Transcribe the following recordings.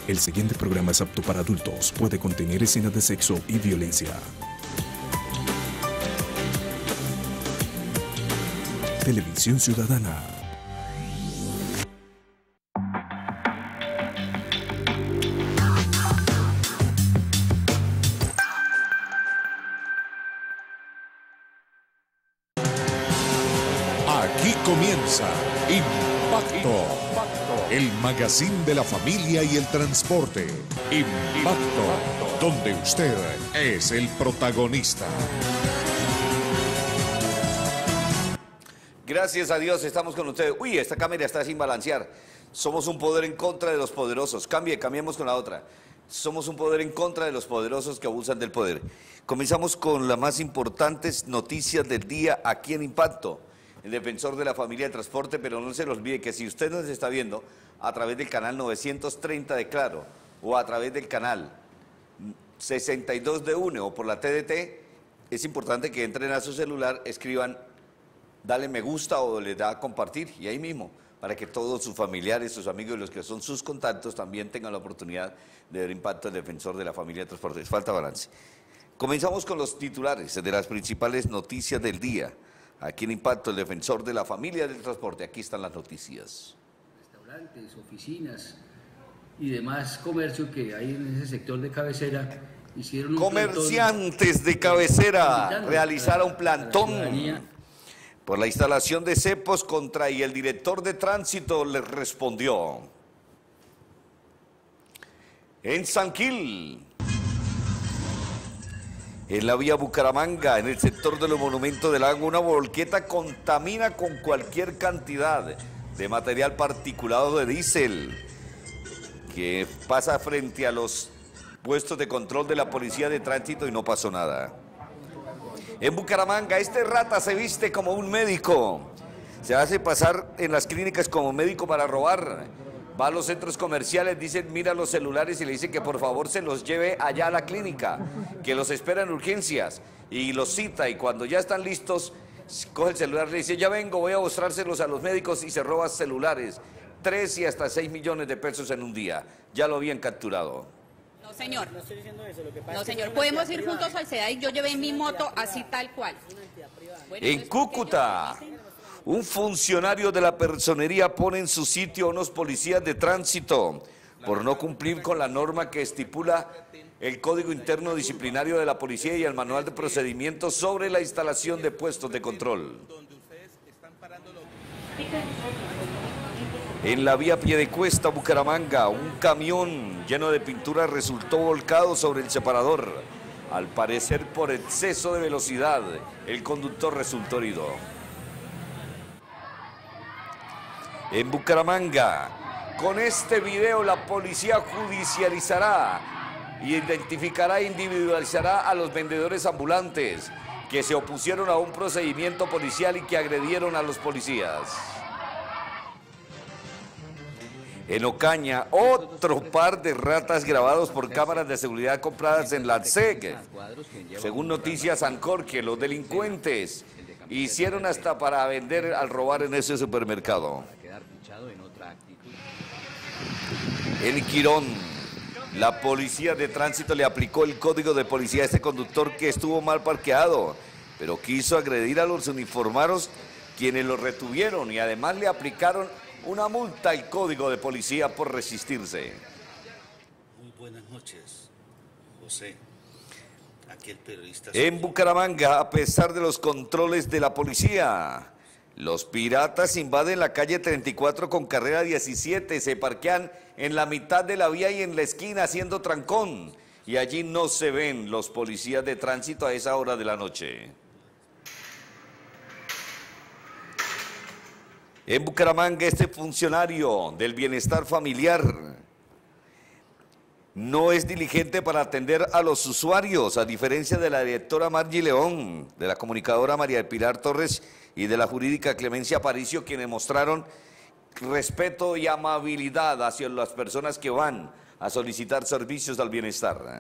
El siguiente programa es apto para adultos. Puede contener escenas de sexo y violencia. Televisión Ciudadana. Aquí comienza Impacto, el magazine de la familia y el transporte. Impacto, donde usted es el protagonista. Gracias a Dios estamos con ustedes. Uy, esta cámara está sin balancear. Somos un poder en contra de los poderosos. Cambiemos con la otra. Somos un poder en contra de los poderosos que abusan del poder. Comenzamos con las más importantes noticias del día aquí en Impacto. El defensor de la familia de transporte, pero no se le olvide que si usted nos está viendo a través del canal 930 de Claro o a través del canal 62 de UNE o por la TDT, es importante que entren a su celular, escriban, dale me gusta o le da a compartir y ahí mismo, para que todos sus familiares, sus amigos y los que son sus contactos también tengan la oportunidad de ver Impacto, el defensor de la familia de transporte. Falta balance. Comenzamos con los titulares de las principales noticias del día. Aquí en Impacto, el defensor de la familia del transporte. Aquí están las noticias. Restaurantes, oficinas y demás comercio que hay en ese sector de cabecera hicieron un comerciantes de cabecera realizaron un plantón por la instalación de cepos contra y el director de tránsito les respondió. En San Gil, en la vía Bucaramanga, en el sector de los monumentos del agua, una volqueta contamina con cualquier cantidad de material particulado de diésel que pasa frente a los puestos de control de la policía de tránsito y no pasó nada. En Bucaramanga, este rata se viste como un médico, se hace pasar en las clínicas como médico para robar. Va a los centros comerciales, dicen, mira los celulares y le dicen que por favor se los lleve allá a la clínica, que los espera en urgencias y los cita y cuando ya están listos, coge el celular y le dice, ya vengo, voy a mostrárselos a los médicos y se roba celulares. 3 y hasta 6 millones de pesos en un día. Ya lo habían capturado. No, señor. No estoy diciendo eso. Lo que pasa es señor. Podemos ir juntos al SEDAI. Yo llevé mi moto así tal cual. Bueno, en Cúcuta, un funcionario de la personería pone en su sitio a unos policías de tránsito por no cumplir con la norma que estipula el Código Interno Disciplinario de la Policía y el Manual de Procedimientos sobre la instalación de puestos de control. En la vía Piedecuesta, Bucaramanga, un camión lleno de pintura resultó volcado sobre el separador. Al parecer por exceso de velocidad, el conductor resultó herido. En Bucaramanga, con este video la policía judicializará, identificará e individualizará a los vendedores ambulantes que se opusieron a un procedimiento policial y que agredieron a los policías. En Ocaña, otro par de ratas grabados por cámaras de seguridad compradas en la SEG. Según Noticias Ancorque, los delincuentes hicieron hasta para vender al robar en ese supermercado. En Quirón, la policía de tránsito le aplicó el código de policía a este conductor que estuvo mal parqueado, pero quiso agredir a los uniformados quienes lo retuvieron y además le aplicaron una multa al código de policía por resistirse. Muy buenas noches, José. Aquí el periodista. En Bucaramanga, a pesar de los controles de la policía, los piratas invaden la calle 34 con carrera 17, se parquean en la mitad de la vía y en la esquina haciendo trancón. Y allí no se ven los policías de tránsito a esa hora de la noche. En Bucaramanga, este funcionario del bienestar familiar no es diligente para atender a los usuarios, a diferencia de la directora Margie León, de la comunicadora María del Pilar Torres y de la jurídica Clemencia Aparicio, quienes mostraron respeto y amabilidad hacia las personas que van a solicitar servicios al bienestar.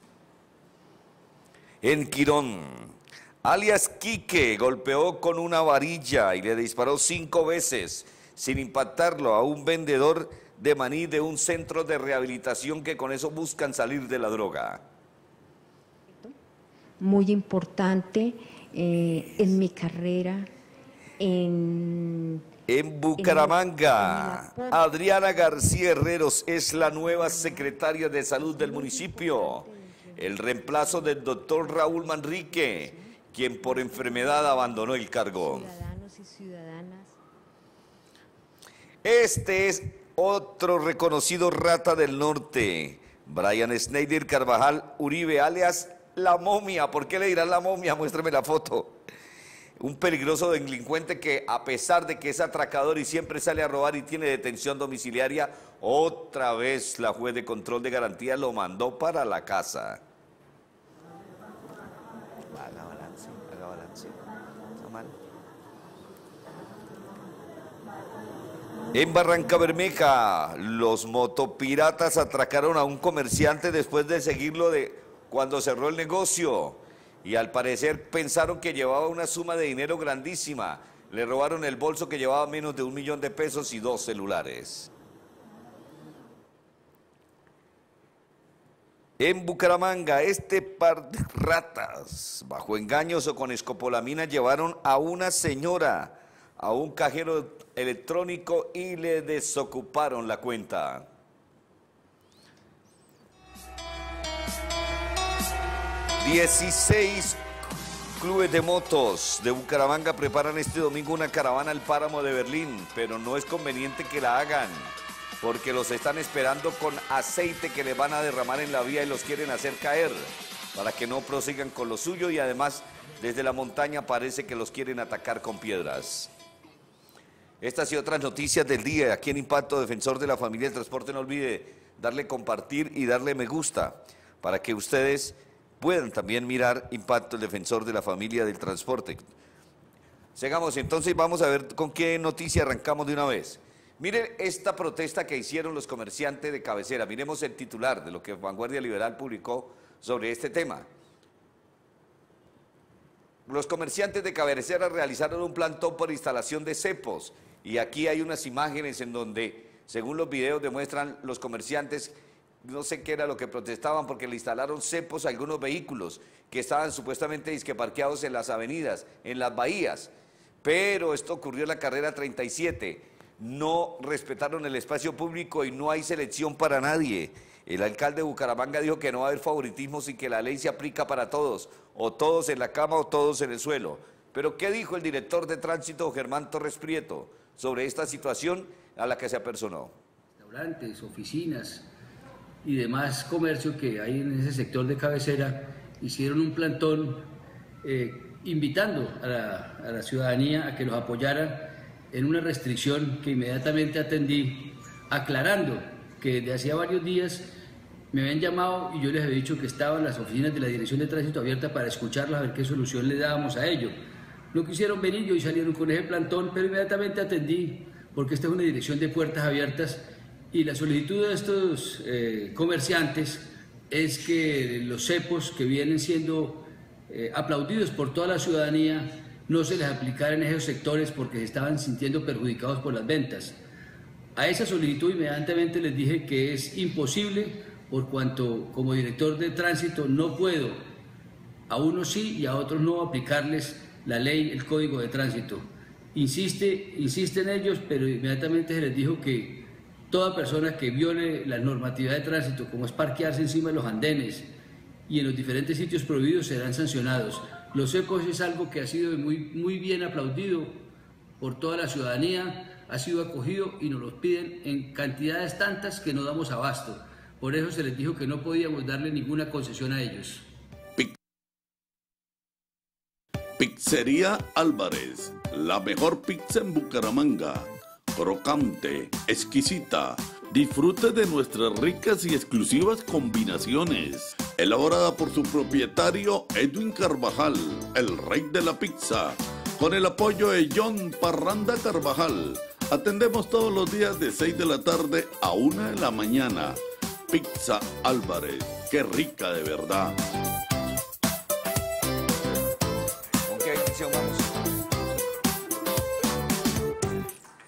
En Quirón, alias Quique golpeó con una varilla y le disparó 5 veces sin impactarlo a un vendedor de Maní de un centro de rehabilitación que con eso buscan salir de la droga. Muy importante en mi carrera, En Bucaramanga, Adriana García Herreros es la nueva secretaria de salud del municipio, el reemplazo del doctor Raúl Manrique, quien por enfermedad abandonó el cargo. Ciudadanos y ciudadanas. Este es otro reconocido rata del norte, Brian Schneider Carvajal Uribe, alias La Momia. ¿Por qué le dirán La Momia? Muéstrame la foto. Un peligroso delincuente que, a pesar de que es atracador y siempre sale a robar y tiene detención domiciliaria, otra vez la juez de control de garantía lo mandó para la casa. Haga balance, haga balance. Está mal. En Barrancabermeja, los motopiratas atracaron a un comerciante después de seguirlo cuando cerró el negocio. Y al parecer pensaron que llevaba una suma de dinero grandísima. Le robaron el bolso que llevaba menos de 1 millón de pesos y 2 celulares. En Bucaramanga, este par de ratas, bajo engaños o con escopolamina, llevaron a una señora a un cajero electrónico y le desocuparon la cuenta. 16 clubes de motos de Bucaramanga preparan este domingo una caravana al páramo de Berlín, pero no es conveniente que la hagan, porque los están esperando con aceite que le van a derramar en la vía y los quieren hacer caer, para que no prosigan con lo suyo, y además desde la montaña parece que los quieren atacar con piedras. Estas y otras noticias del día aquí en Impacto, defensor de la familia del transporte. No olvide darle compartir y darle me gusta para que ustedes puedan también mirar Impacto, el defensor de la familia del transporte. Sigamos entonces, vamos a ver con qué noticia arrancamos de una vez. Miren esta protesta que hicieron los comerciantes de cabecera. Miremos el titular de lo que Vanguardia Liberal publicó sobre este tema. Los comerciantes de cabecera realizaron un plantón por instalación de cepos. Y aquí hay unas imágenes en donde, según los videos, demuestran los comerciantes. No sé qué era lo que protestaban, porque le instalaron cepos a algunos vehículos que estaban supuestamente parqueados en las avenidas, en las bahías. Pero esto ocurrió en la carrera 37. No respetaron el espacio público y no hay selección para nadie. El alcalde de Bucaramanga dijo que no va a haber favoritismos y que la ley se aplica para todos, o todos en la cama o todos en el suelo. Pero ¿qué dijo el director de tránsito, Germán Torres Prieto, sobre esta situación a la que se apersonó? Restaurantes, oficinas y demás comercio que hay en ese sector de cabecera hicieron un plantón invitando a la ciudadanía a que los apoyara en una restricción que inmediatamente atendí, aclarando que desde hacía varios días me habían llamado y yo les había dicho que estaban las oficinas de la Dirección de Tránsito abiertas para escucharlas, a ver qué solución le dábamos a ello. No quisieron venir y hoy salieron con ese plantón, pero inmediatamente atendí, porque esta es una dirección de puertas abiertas. Y la solicitud de estos comerciantes es que los cepos que vienen siendo aplaudidos por toda la ciudadanía no se les aplicara en esos sectores porque se estaban sintiendo perjudicados por las ventas. A esa solicitud inmediatamente les dije que es imposible, por cuanto como director de tránsito no puedo, a unos sí y a otros no, aplicarles la ley, el código de tránsito. Insisten ellos, pero inmediatamente se les dijo que toda persona que viole la normatividad de tránsito, como es parquearse encima de los andenes y en los diferentes sitios prohibidos, serán sancionados. Los cepos es algo que ha sido muy bien aplaudido por toda la ciudadanía, ha sido acogido y nos los piden en cantidades tantas que no damos abasto. Por eso se les dijo que no podíamos darle ninguna concesión a ellos. Pizzería Álvarez, la mejor pizza en Bucaramanga. Crocante, exquisita. Disfrute de nuestras ricas y exclusivas combinaciones. Elaborada por su propietario Edwin Carvajal, el rey de la pizza. Con el apoyo de John Parranda Carvajal. Atendemos todos los días de 6 de la tarde a 1 de la mañana. Pizza Álvarez, qué rica de verdad. ¿Con qué edición vamos?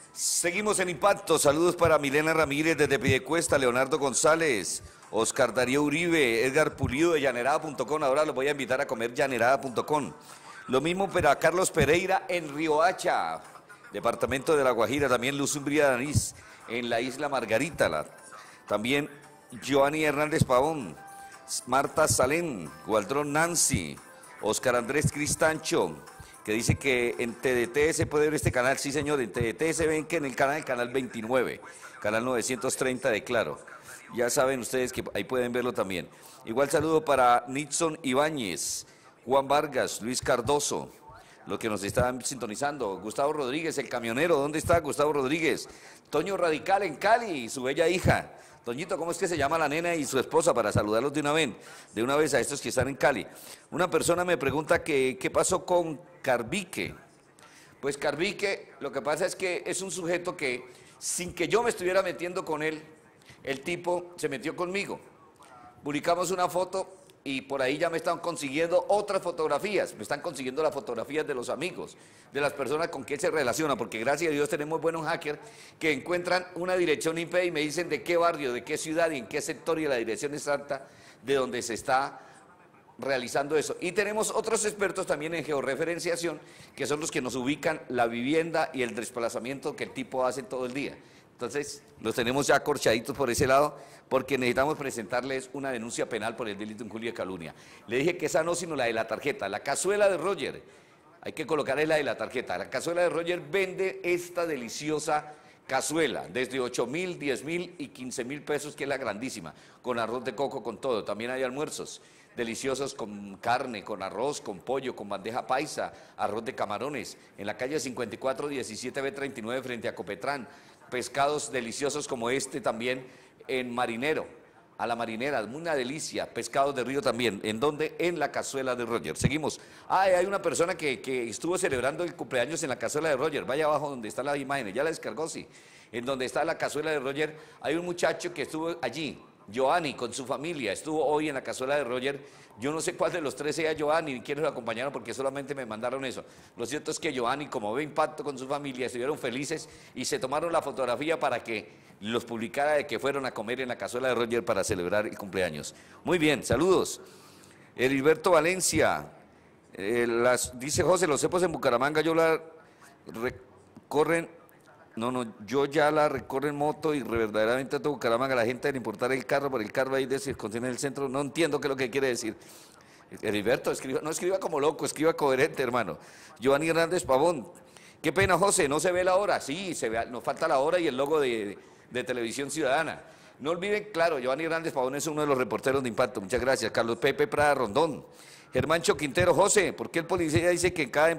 Seguimos en Impacto. Saludos para Milena Ramírez desde Piedecuesta, Leonardo González, Oscar Darío Uribe, Edgar Pulido de Llanerada.com. Ahora los voy a invitar a comer Llanerada.com. Lo mismo para Carlos Pereira en Riohacha, departamento de La Guajira. También Luz Umbría Danís en la isla Margarita. También Giovanni Hernández Pavón, Marta Salén, Gualdrón Nancy, Oscar Andrés Cristancho, que dice que en TDT se puede ver este canal. Sí, señor, en TDT se ven que en el canal 29, canal 930 de Claro. Ya saben ustedes que ahí pueden verlo también. Igual saludo para Nixon Ibáñez, Juan Vargas, Luis Cardoso, los que nos están sintonizando. Gustavo Rodríguez, el camionero, ¿dónde está Gustavo Rodríguez? Toño Radical en Cali, y su bella hija. Toñito, ¿cómo es que se llama la nena y su esposa para saludarlos de una vez a estos que están en Cali? Una persona me pregunta que qué pasó con Carbique. Pues Carbique, lo que pasa es que es un sujeto que, sin que yo me estuviera metiendo con él, el tipo se metió conmigo. Publicamos una foto y por ahí ya me están consiguiendo otras fotografías, me están consiguiendo las fotografías de los amigos, de las personas con quien se relaciona, porque gracias a Dios tenemos buenos hackers que encuentran una dirección IP y me dicen de qué barrio, de qué ciudad y en qué sector y la dirección exacta de donde se está realizando eso. Y tenemos otros expertos también en georreferenciación, que son los que nos ubican la vivienda y el desplazamiento que el tipo hace todo el día. Entonces, los tenemos ya acorchaditos por ese lado, porque necesitamos presentarles una denuncia penal por el delito de injuria y calumnia. Le dije que esa no, sino la de la tarjeta, la cazuela de Roger. Hay que colocar la de la tarjeta. La cazuela de Roger vende esta deliciosa cazuela, desde 8.000, 10.000 y 15.000 pesos, que es la grandísima, con arroz de coco, con todo. También hay almuerzos deliciosos con carne, con arroz, con pollo, con bandeja paisa, arroz de camarones, en la calle 5417B39 frente a Copetrán. Pescados deliciosos como este también en Marinero, a la Marinera, una delicia. Pescados de río también. ¿En dónde? En la cazuela de Roger. Seguimos. Hay una persona que estuvo celebrando el cumpleaños en la cazuela de Roger. Vaya abajo donde está la imagen, ya la descargó, sí. En donde está la cazuela de Roger, hay un muchacho que estuvo allí, Giovanni, con su familia, estuvo hoy en la cazuela de Roger. Yo no sé cuál de los tres sea Giovanni ni quiénes lo acompañaron, porque solamente me mandaron eso. Lo cierto es que Giovanni, como ve Impacto con su familia, estuvieron felices y se tomaron la fotografía para que los publicara de que fueron a comer en la cazuela de Roger para celebrar el cumpleaños. Muy bien, saludos. Heriberto Valencia, dice José, los cepos en Bucaramanga yo la recorren. Yo ya la recorro en moto y verdaderamente a todo Bucaramanga, la gente al importar el carro por el carro ahí de circunstancia en el centro, no entiendo qué es lo que quiere decir. Heriberto, no escriba como loco, escriba coherente, hermano. Giovanni Hernández Pavón, qué pena, José, no se ve la hora. Sí, se ve, nos falta la hora y el logo de Televisión Ciudadana. No olviden, claro, Giovanni Hernández Pavón es uno de los reporteros de Impacto, muchas gracias. Carlos Pepe Prada Rondón, Germán Quintero, José, ¿por qué el policía dice que cada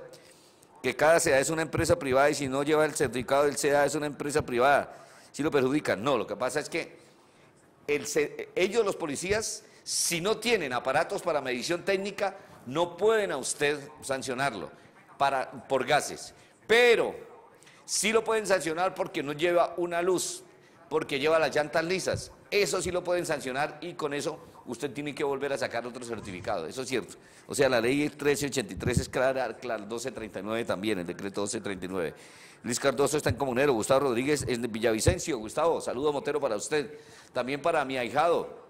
SEDA es una empresa privada y si no lleva el certificado del SEDA es una empresa privada? ¿Sí lo perjudican? No, lo que pasa es que ellos, los policías, si no tienen aparatos para medición técnica, no pueden a usted sancionarlo por gases. Pero sí lo pueden sancionar porque no lleva una luz, porque lleva las llantas lisas. Eso sí lo pueden sancionar y con eso usted tiene que volver a sacar otro certificado, eso es cierto. O sea, la ley 1383 es clara, 1239 también, el decreto 1239. Luis Cardoso está en Comunero, Gustavo Rodríguez en Villavicencio. Gustavo, saludo motero para usted. También para mi ahijado,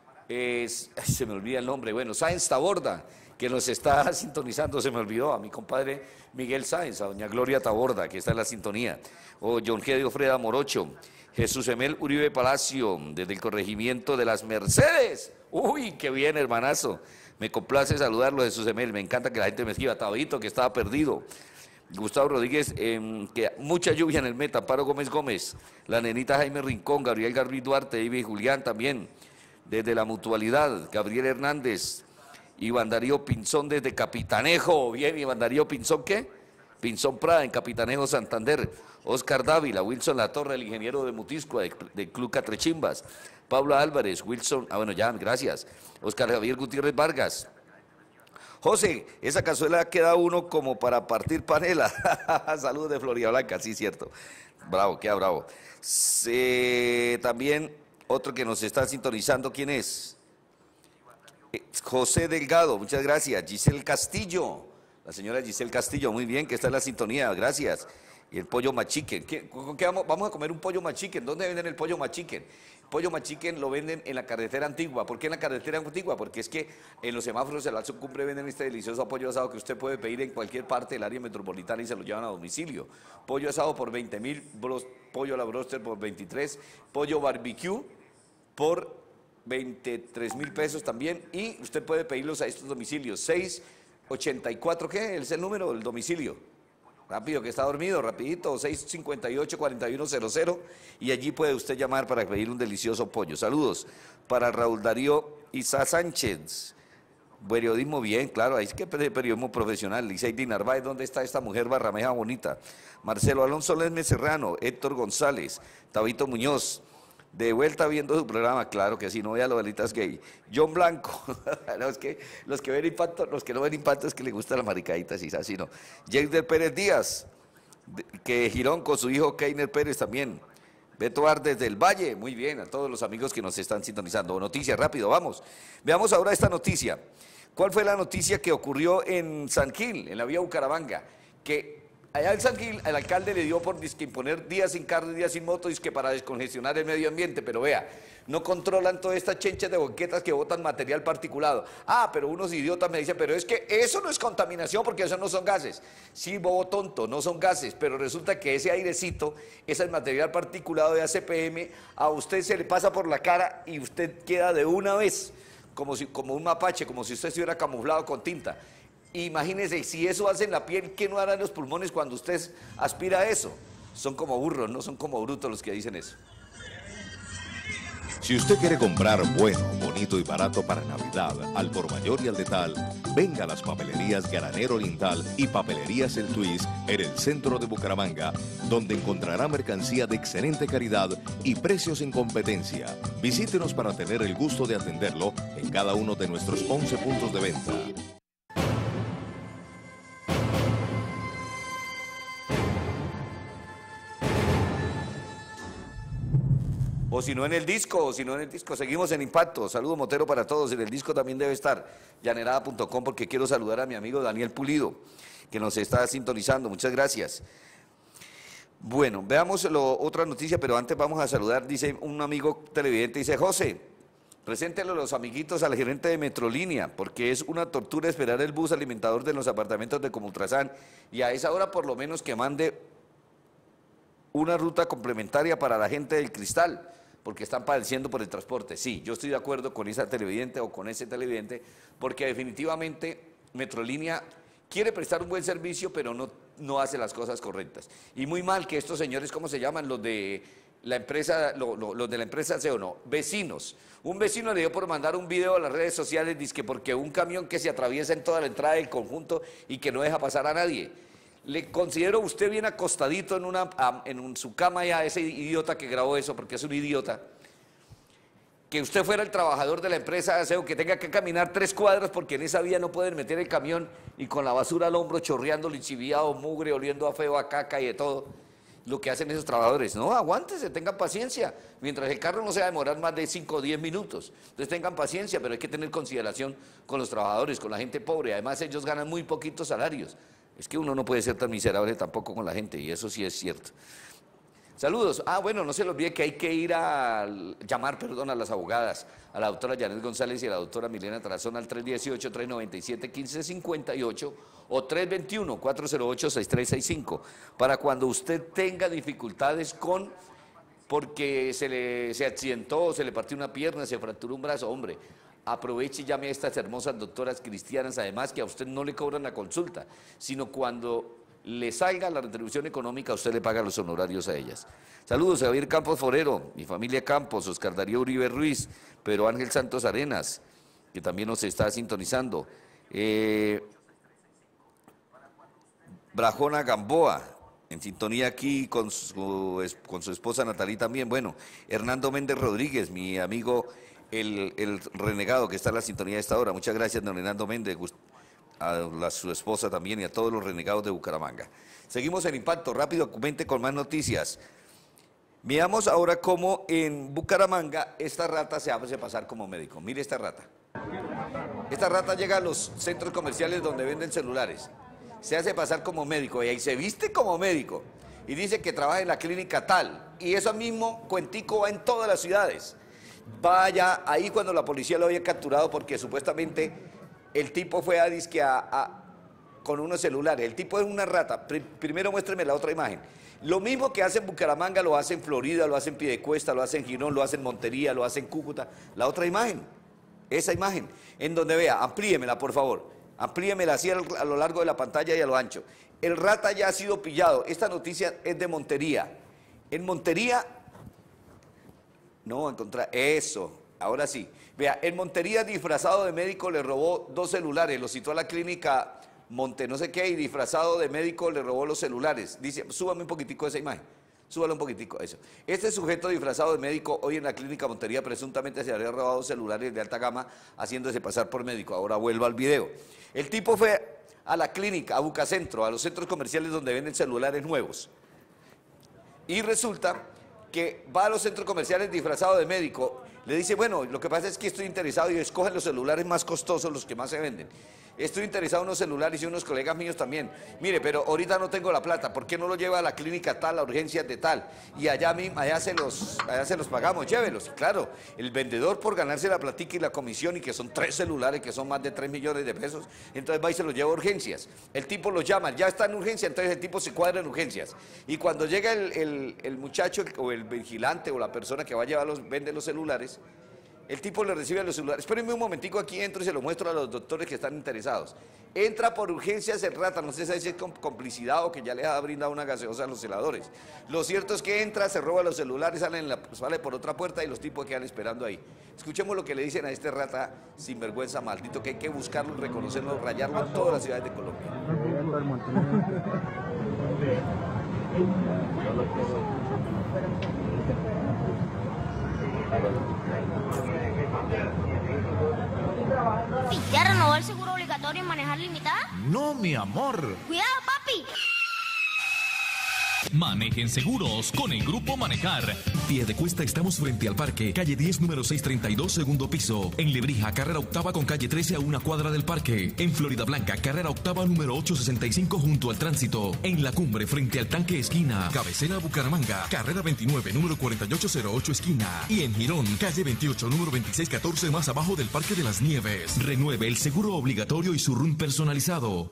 se me olvida el nombre, bueno, Sáenz Taborda, que nos está sintonizando, se me olvidó, a mi compadre Miguel Sáenz, a doña Gloria Taborda, que está en la sintonía, o John G. Freda Morocho, Jesús Emel Uribe Palacio, desde el corregimiento de Las Mercedes. Uy, qué bien, hermanazo. Me complace saludarlo, Jesús Emel. Me encanta que la gente me escriba. Tabito, que estaba perdido. Gustavo Rodríguez, que mucha lluvia en el Meta. Amparo Gómez, la nenita Jaime Rincón, Gabriel Garbi Duarte, Ivy Julián también. Desde la Mutualidad, Gabriel Hernández, Iván Darío Pinzón desde Capitanejo. Bien, Iván Darío Pinzón, ¿qué? Pinzón Prada, en Capitanejo, Santander. Oscar Dávila, Wilson Latorre, el ingeniero de Mutiscua, del Club Catrechimbas. Pablo Álvarez, Wilson, bueno, ya, gracias. Oscar Javier Gutiérrez Vargas. José, esa cazuela queda uno como para partir panela. Saludos de Florida Blanca, sí, cierto. Bravo, queda bravo. También otro que nos está sintonizando, ¿quién es? José Delgado, muchas gracias. Giselle Castillo, la señora Giselle Castillo, muy bien, que está en la sintonía, gracias. Y el pollo machiquen. ¿Con qué vamos a comer un pollo machiquen? ¿Dónde venden el pollo machiquen? El pollo machiquen lo venden en la carretera antigua. ¿Por qué en la carretera antigua? Porque es que en los semáforos de la Alto Cumbre venden este delicioso pollo asado que usted puede pedir en cualquier parte del área metropolitana y se lo llevan a domicilio. Pollo asado por 20.000, pollo a la broster por 23, pollo barbecue por 23.000 pesos también. Y usted puede pedirlos a estos domicilios. 684, ¿qué? Es el número del domicilio. Rápido, que está dormido, rapidito, 658-4100, y allí puede usted llamar para pedir un delicioso pollo. Saludos para Raúl Darío Isa Sánchez. Periodismo bien, claro, ahí es que periodismo profesional. Liceidi Narváez, ¿dónde está esta mujer barrameja bonita? Marcelo Alonso Lesme Serrano, Héctor González, Tabito Muñoz. De vuelta viendo su programa, claro que sí, no vea Lobelitas Gay. John Blanco, los que ven impacto, los que no ven impacto es que les gusta la maricadita, sí, así no. Jader Pérez Díaz, que Girón con su hijo Keiner Pérez también. Beto Ardes del Valle, muy bien, a todos los amigos que nos están sintonizando. Noticias, rápido, vamos. Veamos ahora esta noticia. ¿Cuál fue la noticia que ocurrió en San Gil, en la vía Bucaramanga? Que allá en San Gil, el alcalde le dio por imponer días sin carro y días sin moto, que para descongestionar el medio ambiente, pero vea, no controlan todas estas chenchas de boquetas que botan material particulado. Ah, pero unos idiotas me dicen, pero es que eso no es contaminación porque eso no son gases. Sí, bobo tonto, no son gases, pero resulta que ese airecito, ese material particulado de ACPM, a usted se le pasa por la cara y usted queda de una vez, como un mapache, como si usted estuviera camuflado con tinta. Imagínense, si eso hace en la piel, ¿qué no hará en los pulmones cuando usted aspira a eso? Son como burros, no son como brutos los que dicen eso. Si usted quiere comprar bueno, bonito y barato para Navidad, al por mayor y al detal, venga a las papelerías Granero Oriental y Papelerías El Twist en el centro de Bucaramanga, donde encontrará mercancía de excelente calidad y precios sin competencia. Visítenos para tener el gusto de atenderlo en cada uno de nuestros 11 puntos de venta. O si no en el disco, seguimos en Impacto. Saludo Motero para todos, en el disco también debe estar llanerada.com, porque quiero saludar a mi amigo Daniel Pulido, que nos está sintonizando, muchas gracias. Bueno, veamos otra noticia, pero antes vamos a saludar, dice un amigo televidente, dice: José, preséntelo a los amiguitos al gerente de Metrolínea, porque es una tortura esperar el bus alimentador de los apartamentos de Comultrasan, y a esa hora por lo menos que mande una ruta complementaria para la gente del Cristal, porque están padeciendo por el transporte. Sí, yo estoy de acuerdo con esa televidente o con ese televidente, porque definitivamente Metrolínea quiere prestar un buen servicio, pero no hace las cosas correctas. Y muy mal que estos señores, ¿cómo se llaman? Los de la empresa, los de la empresa CEO, no, vecinos. Un vecino le dio por mandar un video a las redes sociales, dice que porque un camión que se atraviesa en toda la entrada del conjunto y que no deja pasar a nadie. Le considero usted bien acostadito en su cama ya, ese idiota que grabó eso, porque es un idiota, que usted fuera el trabajador de la empresa de aseo, que tenga que caminar 3 cuadras porque en esa vía no pueden meter el camión y con la basura al hombro, chorreando, lichiviado, mugre, oliendo a feo, a caca y de todo. Lo que hacen esos trabajadores, no, aguántese, tengan paciencia, mientras el carro no se va a demorar más de 5 o 10 minutos, entonces tengan paciencia, pero hay que tener consideración con los trabajadores, con la gente pobre, además ellos ganan muy poquitos salarios. Es que uno no puede ser tan miserable tampoco con la gente, y eso sí es cierto. Saludos. Bueno, no se les olvide que hay que ir a llamar, a las abogadas, a la doctora Janet González y a la doctora Milena Tarazón al 318-397-1558 o 321-408-6365, para cuando usted tenga dificultades porque se accidentó, se le partió una pierna, se fracturó un brazo, hombre. Aproveche y llame a estas hermosas doctoras cristianas, además que a usted no le cobran la consulta, sino cuando le salga la retribución económica, usted le paga los honorarios a ellas. Saludos a Javier Campos Forero, mi familia Campos, Oscar Darío Uribe Ruiz, Pedro Ángel Santos Arenas, que también nos está sintonizando. Brajona Gamboa, en sintonía aquí con su esposa Natalí también. Bueno, Hernando Méndez Rodríguez, mi amigo el renegado que está en la sintonía de esta hora. Muchas gracias, don Hernando Méndez, a su esposa también y a todos los renegados de Bucaramanga. Seguimos en Impacto, rápido, comente con más noticias. Veamos ahora cómo en Bucaramanga esta rata se hace pasar como médico. Mire esta rata. Esta rata llega a los centros comerciales donde venden celulares. Se hace pasar como médico y ahí se viste como médico. y dice que trabaja en la clínica tal, y eso mismo cuentico va en todas las ciudades. Vaya, ahí cuando la policía lo había capturado, porque supuestamente el tipo fue con unos celulares, el tipo es una rata. Primero muéstreme la otra imagen. Lo mismo que hace en Bucaramanga, lo hace en Florida, lo hace en Piedecuesta, lo hace en Girón, lo hace en Montería, lo hace en Cúcuta. La otra imagen, esa imagen, en donde vea, amplíemela por favor, amplíemela así a lo largo de la pantalla y a lo ancho. El rata ya ha sido pillado. Esta noticia es de Montería. En Montería, no voy a encontrar, eso, ahora sí. Vea, en Montería, disfrazado de médico, le robó 2 celulares, lo citó a la clínica Monte no sé qué, y disfrazado de médico le robó los celulares. Dice, súbame un poquitico esa imagen, súbale un poquitico eso. Este sujeto disfrazado de médico hoy en la clínica Montería presuntamente se habría robado celulares de alta gama haciéndose pasar por médico. Ahora vuelvo al video. El tipo fue a la clínica, a Bucacentro, a los centros comerciales donde venden celulares nuevos. Y resulta que va a los centros comerciales disfrazado de médico, le dice, bueno, lo que pasa es que estoy interesado, y escogen los celulares más costosos, los que más se venden. Estoy interesado en unos celulares y unos colegas míos también. Mire, pero ahorita no tengo la plata, ¿por qué no lo lleva a la clínica tal, a urgencias de tal? Y allá se los pagamos, llévelos. Claro, el vendedor por ganarse la platica y la comisión, y que son 3 celulares, que son más de 3 millones de pesos, entonces va y se los lleva a urgencias. El tipo los llama, ya está en urgencia, entonces el tipo se cuadra en urgencias. Y cuando llega el muchacho o el vigilante o la persona que va a llevar vende los celulares, el tipo le recibe los celulares. Espérenme un momentico, aquí entro y se lo muestro a los doctores que están interesados. Entra por urgencias el rata, no sé si es con complicidad o que ya les ha brindado una gaseosa a los celadores. Lo cierto es que entra, se roba los celulares, sale por otra puerta y los tipos quedan esperando ahí. Escuchemos lo que le dicen a este rata sinvergüenza maldito, que hay que buscarlo, reconocerlo, rayarlo en todas las ciudades de Colombia. ¿Ya renovó el seguro obligatorio en manejar limitada? No, mi amor. ¡Cuidado, papi! Manejen seguros con el Grupo Manejar. Piedecuesta, estamos frente al parque, calle 10, número 632, segundo piso. En Lebrija, carrera octava con calle 13 a 1 cuadra del parque. En Florida Blanca, carrera octava, número 865 junto al tránsito. En La Cumbre, frente al tanque esquina. Cabecera Bucaramanga, carrera 29, número 4808 esquina. Y en Girón, calle 28, número 2614 más abajo del Parque de las Nieves. Renueve el seguro obligatorio y su RUN personalizado.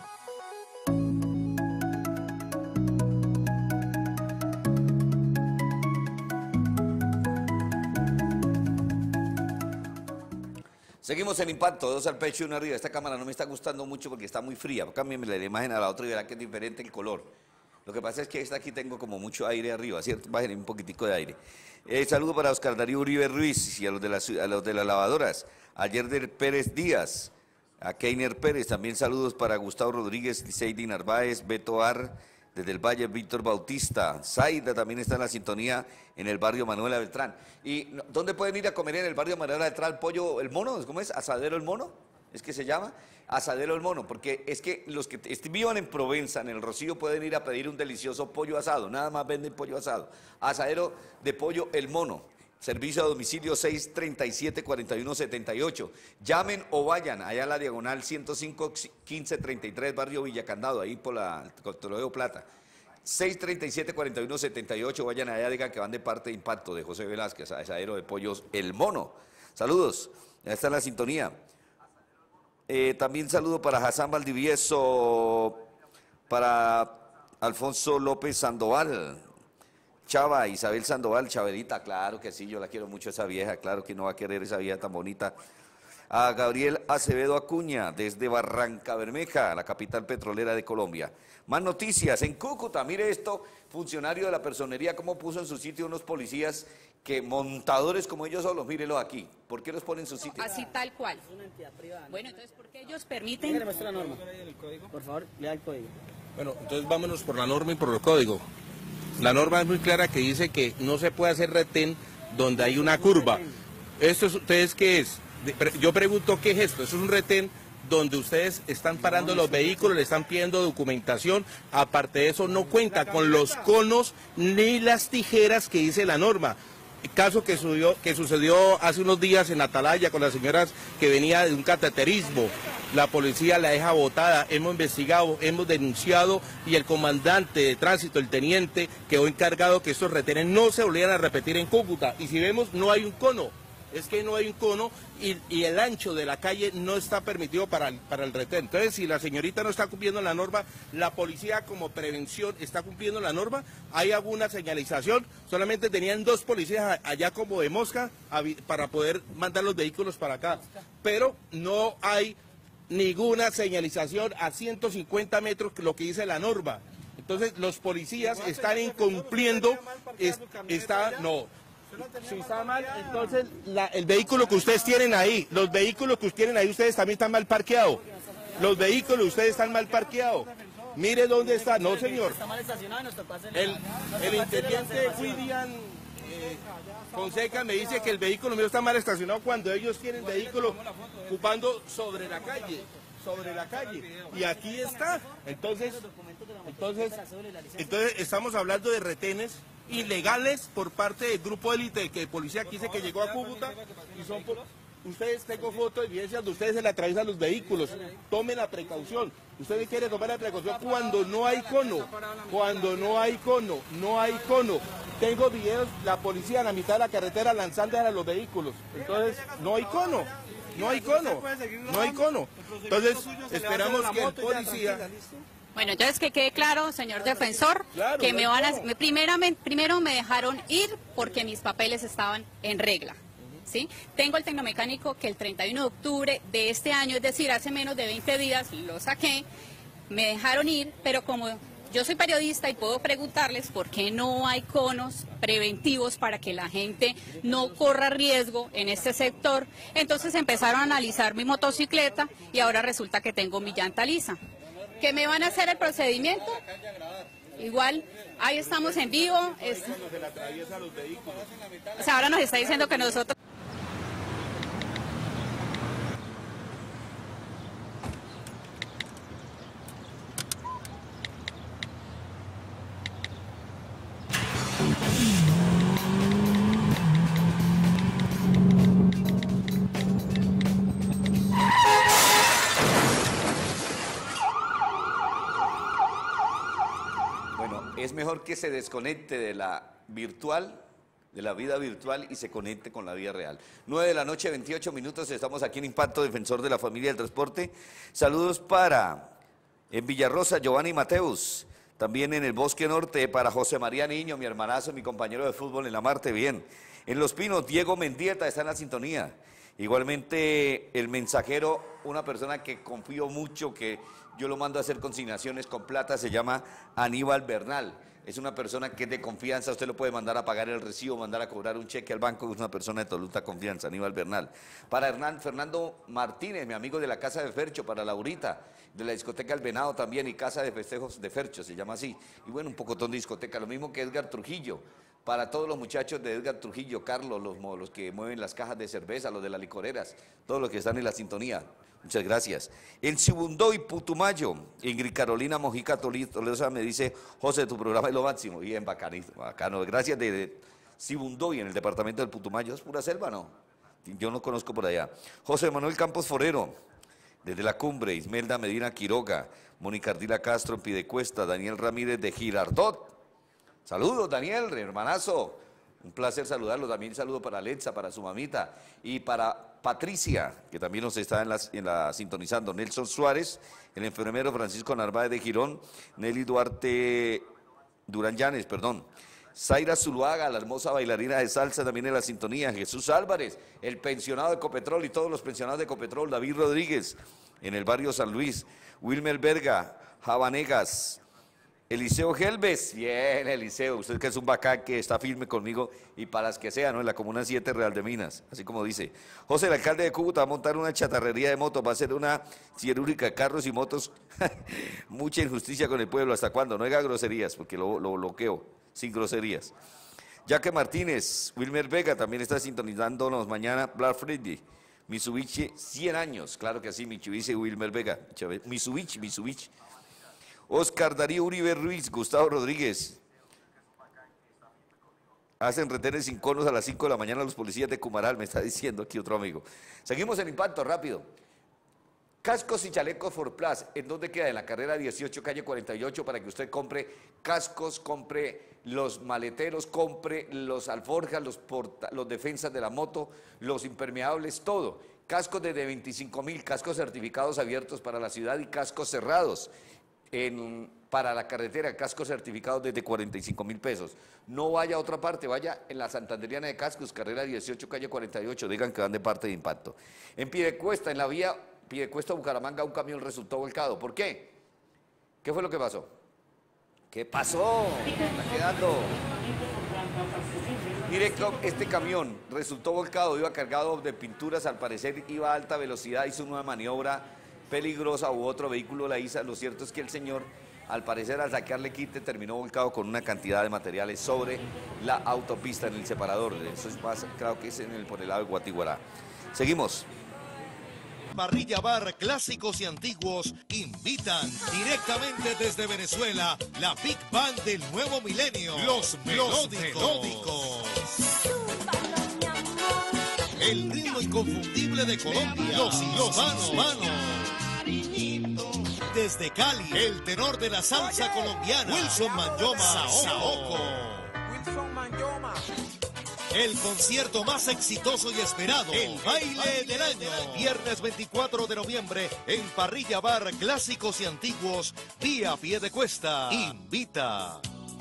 Seguimos en Impacto, 2 al pecho y 1 arriba. Esta cámara no me está gustando mucho porque está muy fría. Cámbienme la imagen a la otra y verá que es diferente el color. Lo que pasa es que esta aquí tengo como mucho aire arriba, ¿cierto? Bájenle un poquitico de aire. Saludo para Oscar Darío Uribe Ruiz y a los de las lavadoras. A Yerder Pérez Díaz, a Keiner Pérez. También saludos para Gustavo Rodríguez, Liceidi Narváez, Beto Ar, desde el Valle, Víctor Bautista. Zaida también está en la sintonía en el barrio Manuela Beltrán. ¿Y dónde pueden ir a comer en el barrio Manuela Beltrán? Pollo El Mono, ¿cómo es? ¿Asadero El Mono? ¿Es que se llama? Asadero El Mono, porque es que los que vivan en Provenza, en el Rocío, pueden ir a pedir un delicioso pollo asado. Nada más venden pollo asado. Asadero de Pollo El Mono. Servicio a domicilio 637-4178. Llamen o vayan allá a la diagonal 105-1533, barrio Villacandado, ahí por la Toledo Plata. 637-4178, vayan allá, digan que van de parte de Impacto de José Velázquez, asadero de pollos El Mono. Saludos, ya está en la sintonía. También saludo para Hassan Valdivieso, para Alfonso López Sandoval. Chava, Isabel Sandoval, Chabelita, claro que sí, yo la quiero mucho esa vieja, claro que no va a querer esa vieja tan bonita. A Gabriel Acevedo Acuña, desde Barranca Bermeja, la capital petrolera de Colombia. Más noticias, en Cúcuta, mire esto, funcionario de la personería, cómo puso en su sitio unos policías que montadores como ellos solos, mírenlo aquí. ¿Por qué los ponen en su sitio? Así tal cual. Es una entidad privada. Bueno, entonces, ¿por qué ellos permiten? Le muestra la norma. Por favor, lea el código. Bueno, entonces vámonos por la norma y por el código. La norma es muy clara que dice que no se puede hacer retén donde hay una curva. ¿Esto ustedes qué es? Yo pregunto, ¿qué es esto? Eso es un retén donde ustedes están parando los vehículos, le están pidiendo documentación. Aparte de eso, no cuenta con los conos ni las tijeras que dice la norma. El caso que sucedió hace unos días en Atalaya con las señoras que venía de un cateterismo. la policía la deja botada, hemos investigado, hemos denunciado y el comandante de tránsito, el teniente, quedó encargado que estos retenes no se volvieran a repetir en Cúcuta. Y si vemos, no hay un cono, es que no hay un cono y el ancho de la calle no está permitido para el retén. Entonces, si la señorita no está cumpliendo la norma, la policía como prevención está cumpliendo la norma, hay alguna señalización, solamente tenían 2 policías allá como de mosca para poder mandar los vehículos para acá, pero no hay ninguna señalización a 150 metros, lo que dice la norma. Entonces, los policías están incumpliendo, si está mal, entonces el vehículo que ustedes tienen ahí, los vehículos que tienen ahí, ustedes también están mal parqueados. Los vehículos de ustedes están mal parqueados. Mire dónde está, no señor. El intendente William Fonseca me dice que el vehículo mío está mal estacionado cuando ellos tienen vehículo ocupando sobre la calle. Y aquí está. Entonces estamos hablando de retenes ilegales por parte del grupo élite que policía aquí dice que llegó a Cúcuta y son ustedes, tengo fotos, evidencias de ustedes se le atraviesan los vehículos. Tomen la precaución. Ustedes quieren tomar la precaución cuando no hay cono, no hay cono. Tengo videos, la policía en la mitad de la carretera lanzando a los vehículos. Entonces, no hay cono. Entonces, esperamos que el policía... Bueno, entonces que quede claro, señor defensor, claro, que me van a... Primero me dejaron ir porque mis papeles estaban en regla. ¿Sí? Tengo el tecnomecánico que el 31 de octubre de este año, es decir, hace menos de 20 días, lo saqué, me dejaron ir, pero como yo soy periodista y puedo preguntarles por qué no hay conos preventivos para que la gente no corra riesgo en este sector, entonces empezaron a analizar mi motocicleta y ahora resulta que tengo mi llanta lisa. ¿Que me van a hacer el procedimiento? Igual, ahí estamos en vivo. O sea, ahora nos está diciendo que nosotros... Es mejor que se desconecte de la virtual, de la vida virtual y se conecte con la vida real. 9 de la noche, 28 minutos, estamos aquí en Impacto, defensor de la familia del transporte. Saludos en Villarrosa, Giovanni Mateus. También en el Bosque Norte para José María Niño, mi hermanazo, mi compañero de fútbol en la Marte, bien. En Los Pinos, Diego Mendieta está en la sintonía. Igualmente el mensajero, una persona que confío mucho, que yo lo mando a hacer consignaciones con plata, se llama Aníbal Bernal. Es una persona que es de confianza, usted lo puede mandar a pagar el recibo, mandar a cobrar un cheque al banco, es una persona de absoluta confianza, Aníbal Bernal. Para Fernando Martínez, mi amigo de la Casa de Fercho, para Laurita, de la discoteca El Venado también, y Casa de Festejos de Fercho, se llama así. Y bueno, un pocotón de discoteca, lo mismo que Edgar Trujillo. Para todos los muchachos de Edgar Trujillo, Carlos, los que mueven las cajas de cerveza, los de las licoreras, todos los que están en la sintonía. Muchas gracias. En Sibundoy, Putumayo, Ingrid Carolina Mojica Toledo me dice, José, tu programa es lo máximo. Bien, bacano. Gracias de Sibundoy, en el departamento del Putumayo. ¿Es pura selva, no? Yo no conozco por allá. José Manuel Campos Forero, desde La Cumbre, Ismelda Medina Quiroga, Mónica Ardila Castro, Pidecuesta, Daniel Ramírez de Girardot. Saludos, Daniel, hermanazo. Un placer saludarlo. También saludo para Alexa, para su mamita y para Patricia, que también nos está en la sintonizando. Nelson Suárez, el enfermero Francisco Narváez de Girón, Nelly Duarte Durán Llanes, perdón. Zaira Zuluaga, la hermosa bailarina de salsa, también en la sintonía. Jesús Álvarez, el pensionado de Ecopetrol y todos los pensionados de Ecopetrol. David Rodríguez, en el barrio San Luis. Wilmer Verga, Javanegas. Eliseo Gelbes, bien Eliseo, usted que es un bacán que está firme conmigo y para las que sea, ¿no? En la Comuna 7 Real de Minas, así como dice. José, el alcalde de Cúcuta va a montar una chatarrería de motos, va a hacer una siderúrgica de carros y motos. Mucha injusticia con el pueblo, ¿hasta cuándo? No haga groserías, porque lo bloqueo, sin groserías. Jaque Martínez, Wilmer Vega también está sintonizándonos mañana, Black Friday. Mitsubishi, 100 años, claro que sí, Mitsubishi, Wilmer Vega. Mitsubishi. Oscar Darío Uribe Ruiz, Gustavo Rodríguez. Hacen retenes sin conos a las 5 de la mañana los policías de Cumaral, me está diciendo aquí otro amigo. Seguimos en Impacto, rápido. Cascos y chalecos For Plus, ¿en dónde queda? En la carrera 18, calle 48, para que usted compre cascos, compre los maleteros, compre los alforjas, los defensas de la moto, los impermeables, todo. Cascos desde 25.000, cascos certificados abiertos para la ciudad y cascos cerrados para la carretera, cascos certificados desde 45.000 pesos. No vaya a otra parte, vaya en la Santanderiana de Cascos, carrera 18, calle 48, digan que van de parte de Impacto. En Piedecuesta, en la vía Piedecuesta Bucaramanga, un camión resultó volcado. ¿Por qué? ¿Qué fue lo que pasó? ¿Qué pasó? Está quedando. Mire, este camión resultó volcado, iba cargado de pinturas, al parecer iba a alta velocidad, hizo una maniobra peligrosa u otro vehículo la hizo. Lo cierto es que el señor, al parecer, al sacarle quite, terminó volcado con una cantidad de materiales sobre la autopista en el separador. Eso es más, creo que es por el lado de Guatiguará. Seguimos. Parrilla Bar Clásicos y Antiguos invitan directamente desde Venezuela la Big Band del nuevo milenio, los Melódicos. El ritmo inconfundible de Colombia, los Manos. Desde Cali, el tenor de la salsa colombiana, Wilson Manyoma Saoko. El concierto más exitoso y esperado, el baile del año. Viernes 24 de noviembre en Parrilla Bar Clásicos y Antiguos, vía Piedecuesta. Invita.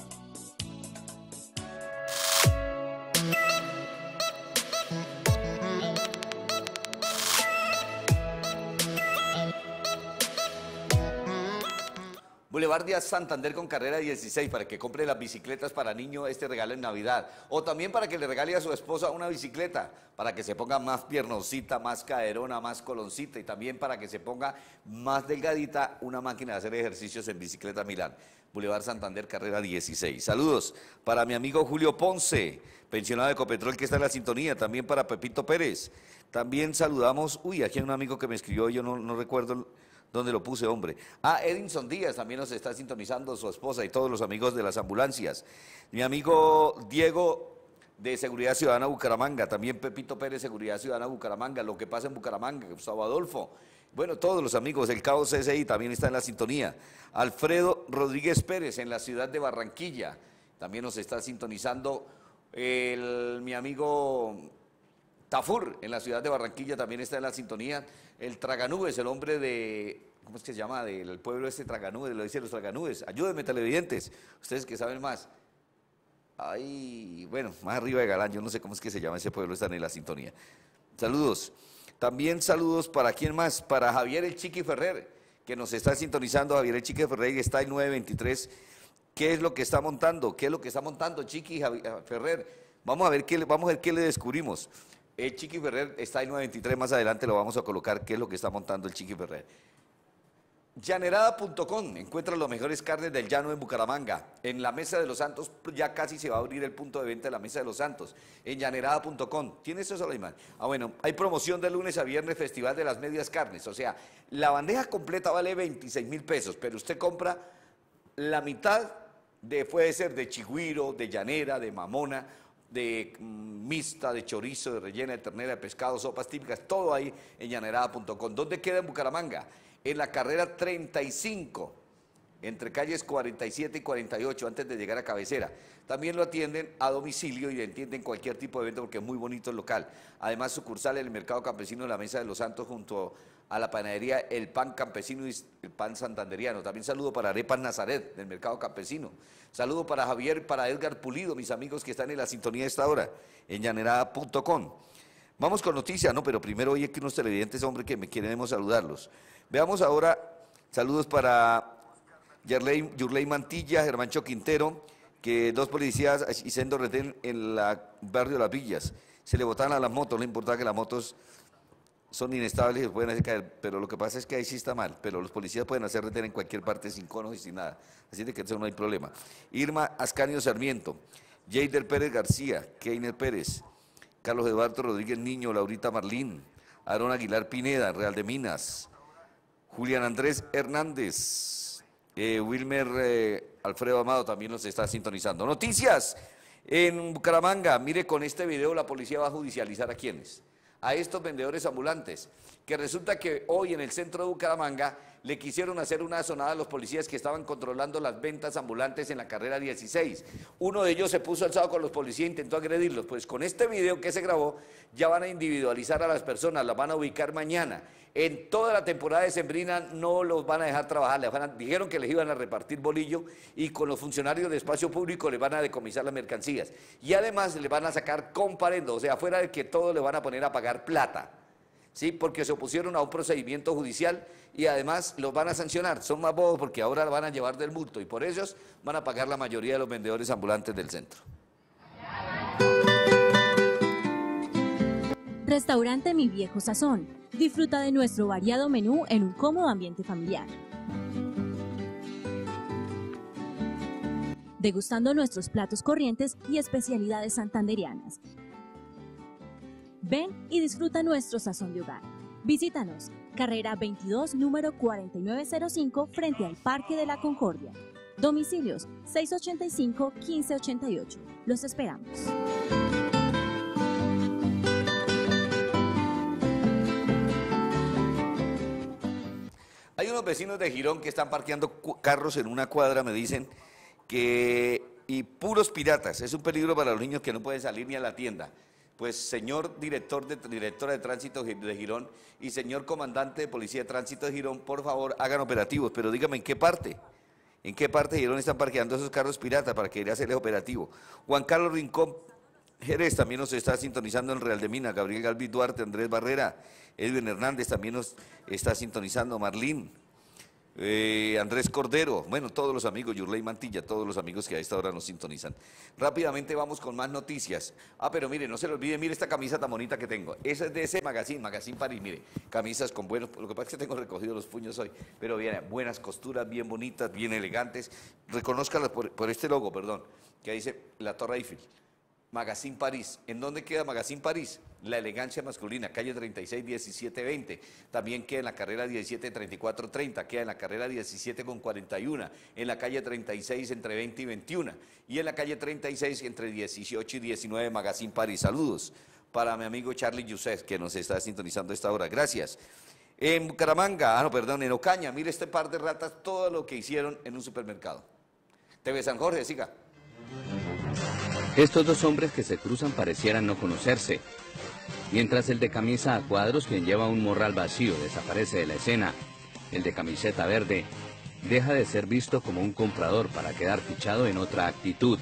Boulevard Díaz Santander con carrera 16 para que compre las bicicletas para niño, este regalo en Navidad. O también para que le regale a su esposa una bicicleta, para que se ponga más piernosita, más caderona, más coloncita, y también para que se ponga más delgadita una máquina de hacer ejercicios en bicicleta Milán. Boulevard Santander, carrera 16. Saludos para mi amigo Julio Ponce, pensionado de Ecopetrol, que está en la sintonía. También para Pepito Pérez. También saludamos, aquí hay un amigo que me escribió, yo no recuerdo ¿dónde lo puse, hombre? Edinson Díaz también nos está sintonizando, su esposa y todos los amigos de las ambulancias. Mi amigo Diego de Seguridad Ciudadana Bucaramanga, también Pepito Pérez, Seguridad Ciudadana Bucaramanga, Lo que pasa en Bucaramanga, Gustavo Adolfo. Bueno, todos los amigos, el Cabo CSI también está en la sintonía. Alfredo Rodríguez Pérez en la ciudad de Barranquilla, también nos está sintonizando. Mi amigo Tafur en la ciudad de Barranquilla también está en la sintonía. El Traganubes, el hombre de, ¿cómo es que se llama? Del pueblo este Traganubes, lo dicen los Traganubes. Ayúdenme, televidentes, ustedes que saben más. Ay, bueno, más arriba de Galán, yo no sé cómo es que se llama ese pueblo, están en la sintonía. Saludos. También saludos para quién más, para Javier el Chiqui Ferrer, que nos está sintonizando. Javier el Chiqui Ferrer está en 923. ¿Qué es lo que está montando? ¿Qué es lo que está montando Chiqui Ferrer? Vamos a ver qué le descubrimos. El Chiqui Ferrer está en 923, más adelante lo vamos a colocar, qué es lo que está montando el Chiqui Ferrer. Llanerada.com, encuentra los mejores carnes del llano en Bucaramanga. En la Mesa de los Santos, ya casi se va a abrir el punto de venta de la Mesa de los Santos. En Llanerada.com, ¿tiene eso, Soleiman? Bueno, hay promoción de lunes a viernes, Festival de las Medias Carnes. O sea, la bandeja completa vale 26.000 pesos, pero usted compra la mitad puede ser de chigüiro, de llanera, de mamona, de mixta, de chorizo, de rellena, de ternera, de pescado, sopas típicas, todo ahí en llanerada.com. ¿Dónde queda en Bucaramanga? En la carrera 35, entre calles 47 y 48, antes de llegar a Cabecera. También lo atienden a domicilio y le entienden cualquier tipo de evento porque es muy bonito el local. Además, sucursal en el Mercado Campesino de la Mesa de los Santos junto a la panadería El Pan Campesino y el Pan Santanderiano. También saludo para Arepas Nazaret del Mercado Campesino. Saludo para Javier, para Edgar Pulido, mis amigos que están en la sintonía de esta hora, en llanerada.com. Vamos con noticias, ¿no? Pero primero hoy aquí unos televidentes, hombre, que queremos saludarlos. Veamos ahora, saludos para Yurley Mantilla, Germancho Quintero, que dos policías hicieron retén en el barrio de Las Villas. Se le botaban a las motos, no importa que las motos son inestables y se pueden hacer caer, pero lo que pasa es que ahí sí está mal, pero los policías pueden hacer retén en cualquier parte sin conos y sin nada, así de que eso no hay problema. Irma Ascanio Sarmiento, Jeider Pérez García, Keiner Pérez, Carlos Eduardo Rodríguez Niño, Laurita Marlín, Aarón Aguilar Pineda, Real de Minas, Julián Andrés Hernández, Wilmer Alfredo Amado también nos está sintonizando. Noticias en Bucaramanga, mire, con este video la policía va a judicializar a quienes. a estos vendedores ambulantes, que resulta que hoy en el centro de Bucaramanga le quisieron hacer una sonada a los policías que estaban controlando las ventas ambulantes en la carrera 16. Uno de ellos se puso alzado con los policías e intentó agredirlos. Pues con este video que se grabó ya van a individualizar a las personas, las van a ubicar mañana. En toda la temporada decembrina no los van a dejar trabajar, dijeron que les iban a repartir bolillo y con los funcionarios de espacio público les van a decomisar las mercancías. Y además les van a sacar comparendo, o sea, fuera de que todo le van a poner a pagar plata. ¿Sí? Porque se opusieron a un procedimiento judicial y además los van a sancionar. Son más bobos porque ahora van a llevar del multo y por ellos van a pagar la mayoría de los vendedores ambulantes del centro. Restaurante Mi Viejo Sazón. Disfruta de nuestro variado menú en un cómodo ambiente familiar. Degustando nuestros platos corrientes y especialidades santanderianas. Ven y disfruta nuestro sazón de hogar. Visítanos, carrera 22, número 4905, frente al Parque de la Concordia. Domicilios 685-1588. Los esperamos. Hay unos vecinos de Girón que están parqueando carros en una cuadra, me dicen, y puros piratas. Es un peligro para los niños que no pueden salir ni a la tienda. Pues señor directora de tránsito de Girón y señor comandante de policía de tránsito de Girón, por favor hagan operativos, pero dígame en qué parte de Girón están parqueando esos carros piratas para que ir a hacerles operativo. Juan Carlos Rincón Jerez también nos está sintonizando en Real de Mina, Gabriel Galvis Duarte, Andrés Barrera, Edwin Hernández también nos está sintonizando, Marlín, Andrés Cordero, bueno, todos los amigos, Yurley Mantilla, todos los amigos que a esta hora nos sintonizan. Rápidamente vamos con más noticias. Pero mire, no se le olvide, mire esta camisa tan bonita que tengo. Esa es de ese Magazine París, mire, camisas con buenos, lo que pasa es que tengo recogido los puños hoy, pero bien, buenas costuras, bien bonitas, bien elegantes. Reconózcalas por este logo, perdón, que dice la Torre Eiffel. Magazine París. ¿En dónde queda Magazine París? La elegancia masculina, calle 36, 1720. También queda en la carrera 17, 3430. Queda en la carrera 17 con 41. En la calle 36 entre 20 y 21. Y en la calle 36 entre 18 y 19, Magazine París. Saludos para mi amigo Charlie Yusef, que nos está sintonizando a esta hora. Gracias. En Bucaramanga, en Ocaña, mire este par de ratas, todo lo que hicieron en un supermercado. TV San Jorge, siga. Estos dos hombres que se cruzan parecieran no conocerse. Mientras el de camisa a cuadros, quien lleva un morral vacío, desaparece de la escena, el de camiseta verde deja de ser visto como un comprador para quedar fichado en otra actitud.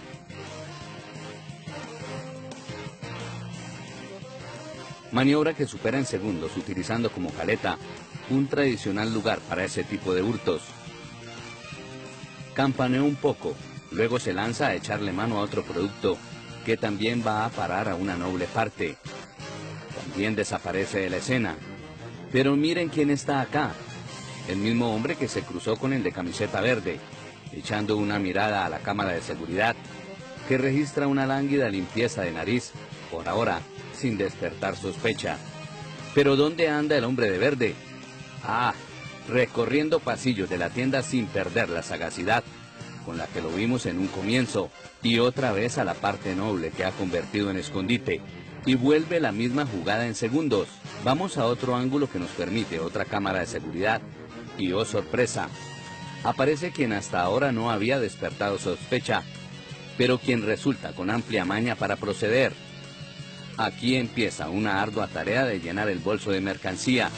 Maniobra que supera en segundos, utilizando como caleta un tradicional lugar para ese tipo de hurtos. Campaneó un poco. Luego se lanza a echarle mano a otro producto que también va a parar a una noble parte. También desaparece de la escena. Pero miren quién está acá. El mismo hombre que se cruzó con el de camiseta verde, echando una mirada a la cámara de seguridad, que registra una lánguida limpieza de nariz, por ahora sin despertar sospecha. ¿Pero dónde anda el hombre de verde? Recorriendo pasillos de la tienda sin perder la sagacidad con la que lo vimos en un comienzo, y otra vez a la parte noble que ha convertido en escondite, y vuelve la misma jugada en segundos. Vamos a otro ángulo que nos permite otra cámara de seguridad, y oh sorpresa, aparece quien hasta ahora no había despertado sospecha, pero quien resulta con amplia maña para proceder. Aquí empieza una ardua tarea de llenar el bolso de mercancía.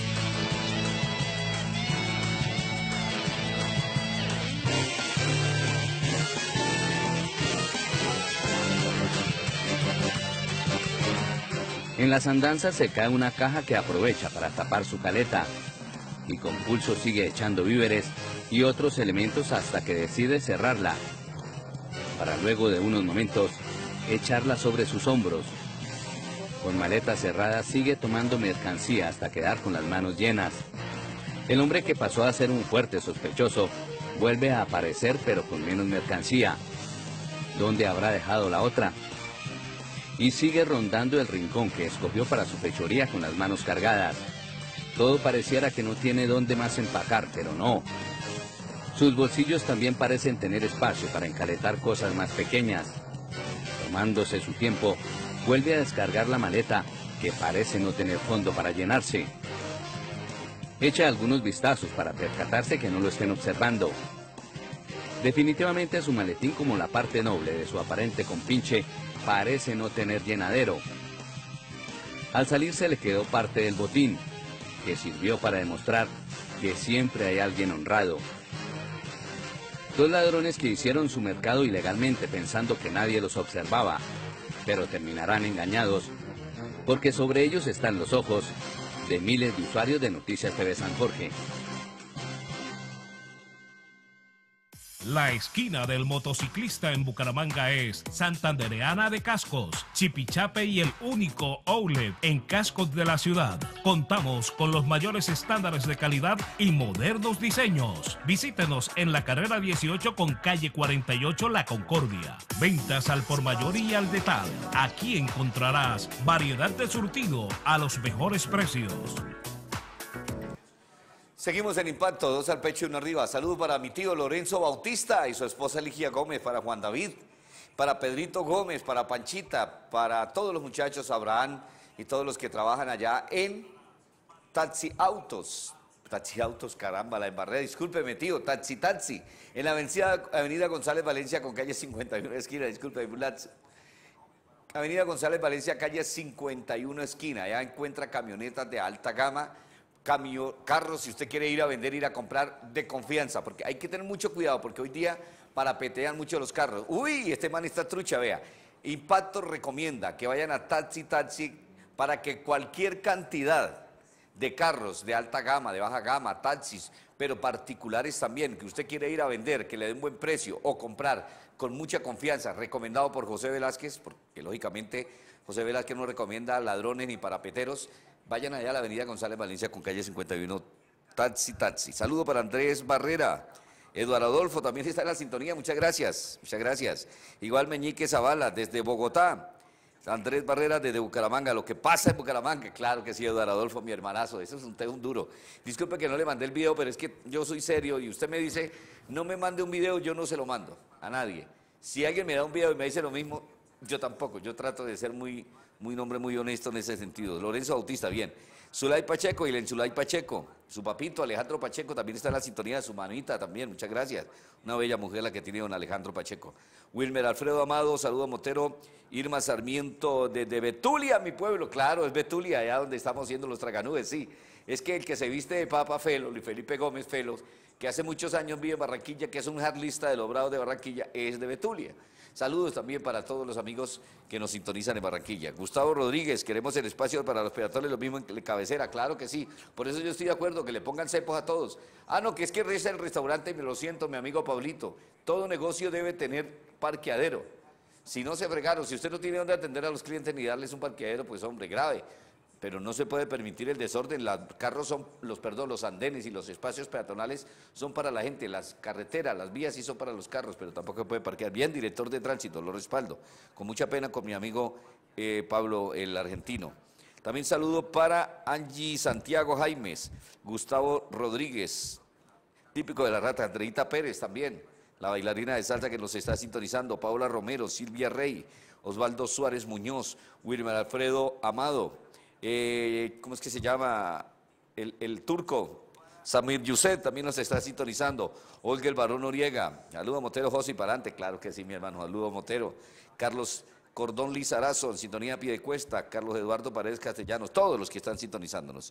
En las andanzas se cae una caja que aprovecha para tapar su caleta y con pulso sigue echando víveres y otros elementos hasta que decide cerrarla, para luego de unos momentos echarla sobre sus hombros. Con maleta cerrada sigue tomando mercancía hasta quedar con las manos llenas. El hombre que pasó a ser un fuerte sospechoso vuelve a aparecer pero con menos mercancía. ¿Dónde habrá dejado la otra? Y sigue rondando el rincón que escogió para su fechoría con las manos cargadas. Todo pareciera que no tiene dónde más empacar, pero no. Sus bolsillos también parecen tener espacio para encaletar cosas más pequeñas. Tomándose su tiempo, vuelve a descargar la maleta que parece no tener fondo para llenarse. Echa algunos vistazos para percatarse que no lo estén observando. Definitivamente su maletín, como la parte noble de su aparente compinche, parece no tener llenadero. Al salir se le quedó parte del botín, que sirvió para demostrar que siempre hay alguien honrado. Dos ladrones que hicieron su mercado ilegalmente pensando que nadie los observaba, pero terminarán engañados, porque sobre ellos están los ojos de miles de usuarios de Noticias TV San Jorge. La esquina del motociclista en Bucaramanga es Santandereana de Cascos, Chipichape y el único outlet en cascos de la ciudad. Contamos con los mayores estándares de calidad y modernos diseños. Visítenos en la carrera 18 con calle 48 La Concordia. Ventas al por mayor y al detal. Aquí encontrarás variedad de surtido a los mejores precios. Seguimos en Impacto, 2 al pecho y 1 arriba. Saludos para mi tío Lorenzo Bautista y su esposa Ligia Gómez, para Juan David, para Pedrito Gómez, para Panchita, para todos los muchachos, Abraham y todos los que trabajan allá en Taxi Autos. Taxi Autos, caramba, la embarré, discúlpeme tío, Taxi, en la avenida González Valencia con calle 51 esquina, discúlpeme, Avenida González Valencia, calle 51 esquina, allá encuentra camionetas de alta gama, carros, si usted quiere ir a vender, ir a comprar de confianza, porque hay que tener mucho cuidado, porque hoy día parapetean mucho los carros. Uy, este man está trucha, vea. Impacto recomienda que vayan a Taxi para que cualquier cantidad de carros de alta gama, de baja gama, taxis, pero particulares también, que usted quiere ir a vender, que le den buen precio o comprar con mucha confianza, recomendado por José Velázquez, porque lógicamente José Velázquez no recomienda ladrones ni parapeteros. Vayan allá a la avenida González Valencia con calle 51, Taxi. Saludo para Andrés Barrera. Eduardo Adolfo también está en la sintonía, muchas gracias. Igual Meñique Zavala, desde Bogotá. Andrés Barrera desde Bucaramanga. Lo que pasa en Bucaramanga, claro que sí, Eduardo Adolfo, mi hermanazo, eso es un tema duro. Disculpe que no le mandé el video, pero es que yo soy serio y usted me dice, no me mande un video, yo no se lo mando a nadie. Si alguien me da un video y me dice lo mismo, yo tampoco, yo trato de ser muy hombre muy honesto en ese sentido. Lorenzo Bautista, bien. Zulay Pacheco, y el Zulay Pacheco, su papito Alejandro Pacheco también está en la sintonía, de su manita también, muchas gracias. Una bella mujer la que tiene don Alejandro Pacheco. Wilmer Alfredo Amado, saludo a Motero. Irma Sarmiento desde Betulia, mi pueblo, claro, es Betulia, allá donde estamos haciendo los traganubes, sí. Es que el que se viste de Papa Felo, Luis Felipe Gómez Felos, que hace muchos años vive en Barranquilla, que es un hardlista de los Bravos de Barranquilla, es de Betulia. Saludos también para todos los amigos que nos sintonizan en Barranquilla. Gustavo Rodríguez, queremos el espacio para los peatones, lo mismo en cabecera, claro que sí. Por eso yo estoy de acuerdo, que le pongan cepos a todos. Ah, no, que es que reza el restaurante, me lo siento, mi amigo Pablito. Todo negocio debe tener parqueadero. Si no se fregaron, si usted no tiene dónde atender a los clientes ni darles un parqueadero, pues hombre, grave. Pero no se puede permitir el desorden. Los carros son, los andenes y los espacios peatonales son para la gente, las carreteras, las vías sí son para los carros, pero tampoco se puede parquear. Bien, director de tránsito, lo respaldo. Con mucha pena con mi amigo Pablo, el argentino. También saludo para Angie Santiago Jaimes, Gustavo Rodríguez, típico de la rata, Andreita Pérez también, la bailarina de salsa que nos está sintonizando, Paula Romero, Silvia Rey, Osvaldo Suárez Muñoz, Wilmer Alfredo Amado, ¿cómo es que se llama? El turco, Samir Yuset también nos está sintonizando, Olga el Barón Noriega, saludo a Motero José Parante, claro que sí mi hermano, saludo a Motero, Carlos Cordón Lizarazo, en sintonía Piedecuesta, Carlos Eduardo Paredes Castellanos, todos los que están sintonizándonos.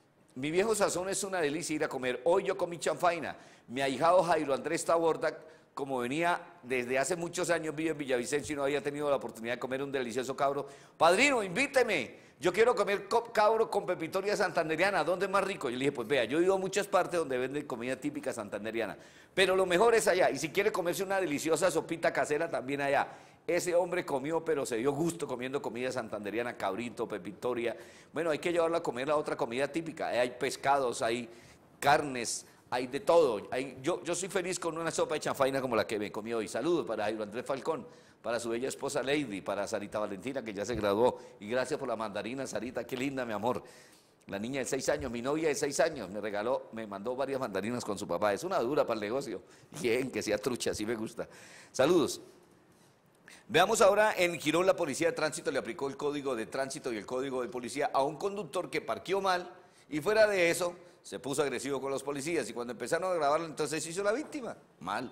Mi viejo sazón es una delicia ir a comer. Hoy yo comí chanfaina. Mi ahijado Jairo Andrés Taborda, como venía desde hace muchos años, vive en Villavicencio y no había tenido la oportunidad de comer un delicioso cabro. Padrino, invíteme. Yo quiero comer cabro con pepitoria santanderiana. ¿Dónde es más rico? Yo le dije, pues vea, yo he ido a muchas partes donde venden comida típica santanderiana, pero lo mejor es allá. Y si quiere comerse una deliciosa sopita casera, también allá. Ese hombre comió, pero se dio gusto comiendo comida santanderiana, cabrito, pepitoria. Bueno, hay que llevarlo a comer la otra comida típica. Hay pescados, hay carnes, hay de todo. Yo soy feliz con una sopa de chanfaina como la que me comí hoy. Saludos para Jairo Andrés Falcón, para su bella esposa Lady, para Sarita Valentina, que ya se graduó. Y gracias por la mandarina, Sarita, qué linda, mi amor. La niña de 6 años, mi novia de 6 años, me mandó varias mandarinas con su papá. Es una dura para el negocio. Bien, que sea trucha, así me gusta. Saludos. Veamos ahora, en Girón la policía de tránsito le aplicó el código de tránsito y el código de policía a un conductor que parqueó mal y fuera de eso se puso agresivo con los policías y cuando empezaron a grabarlo entonces se hizo la víctima. Mal.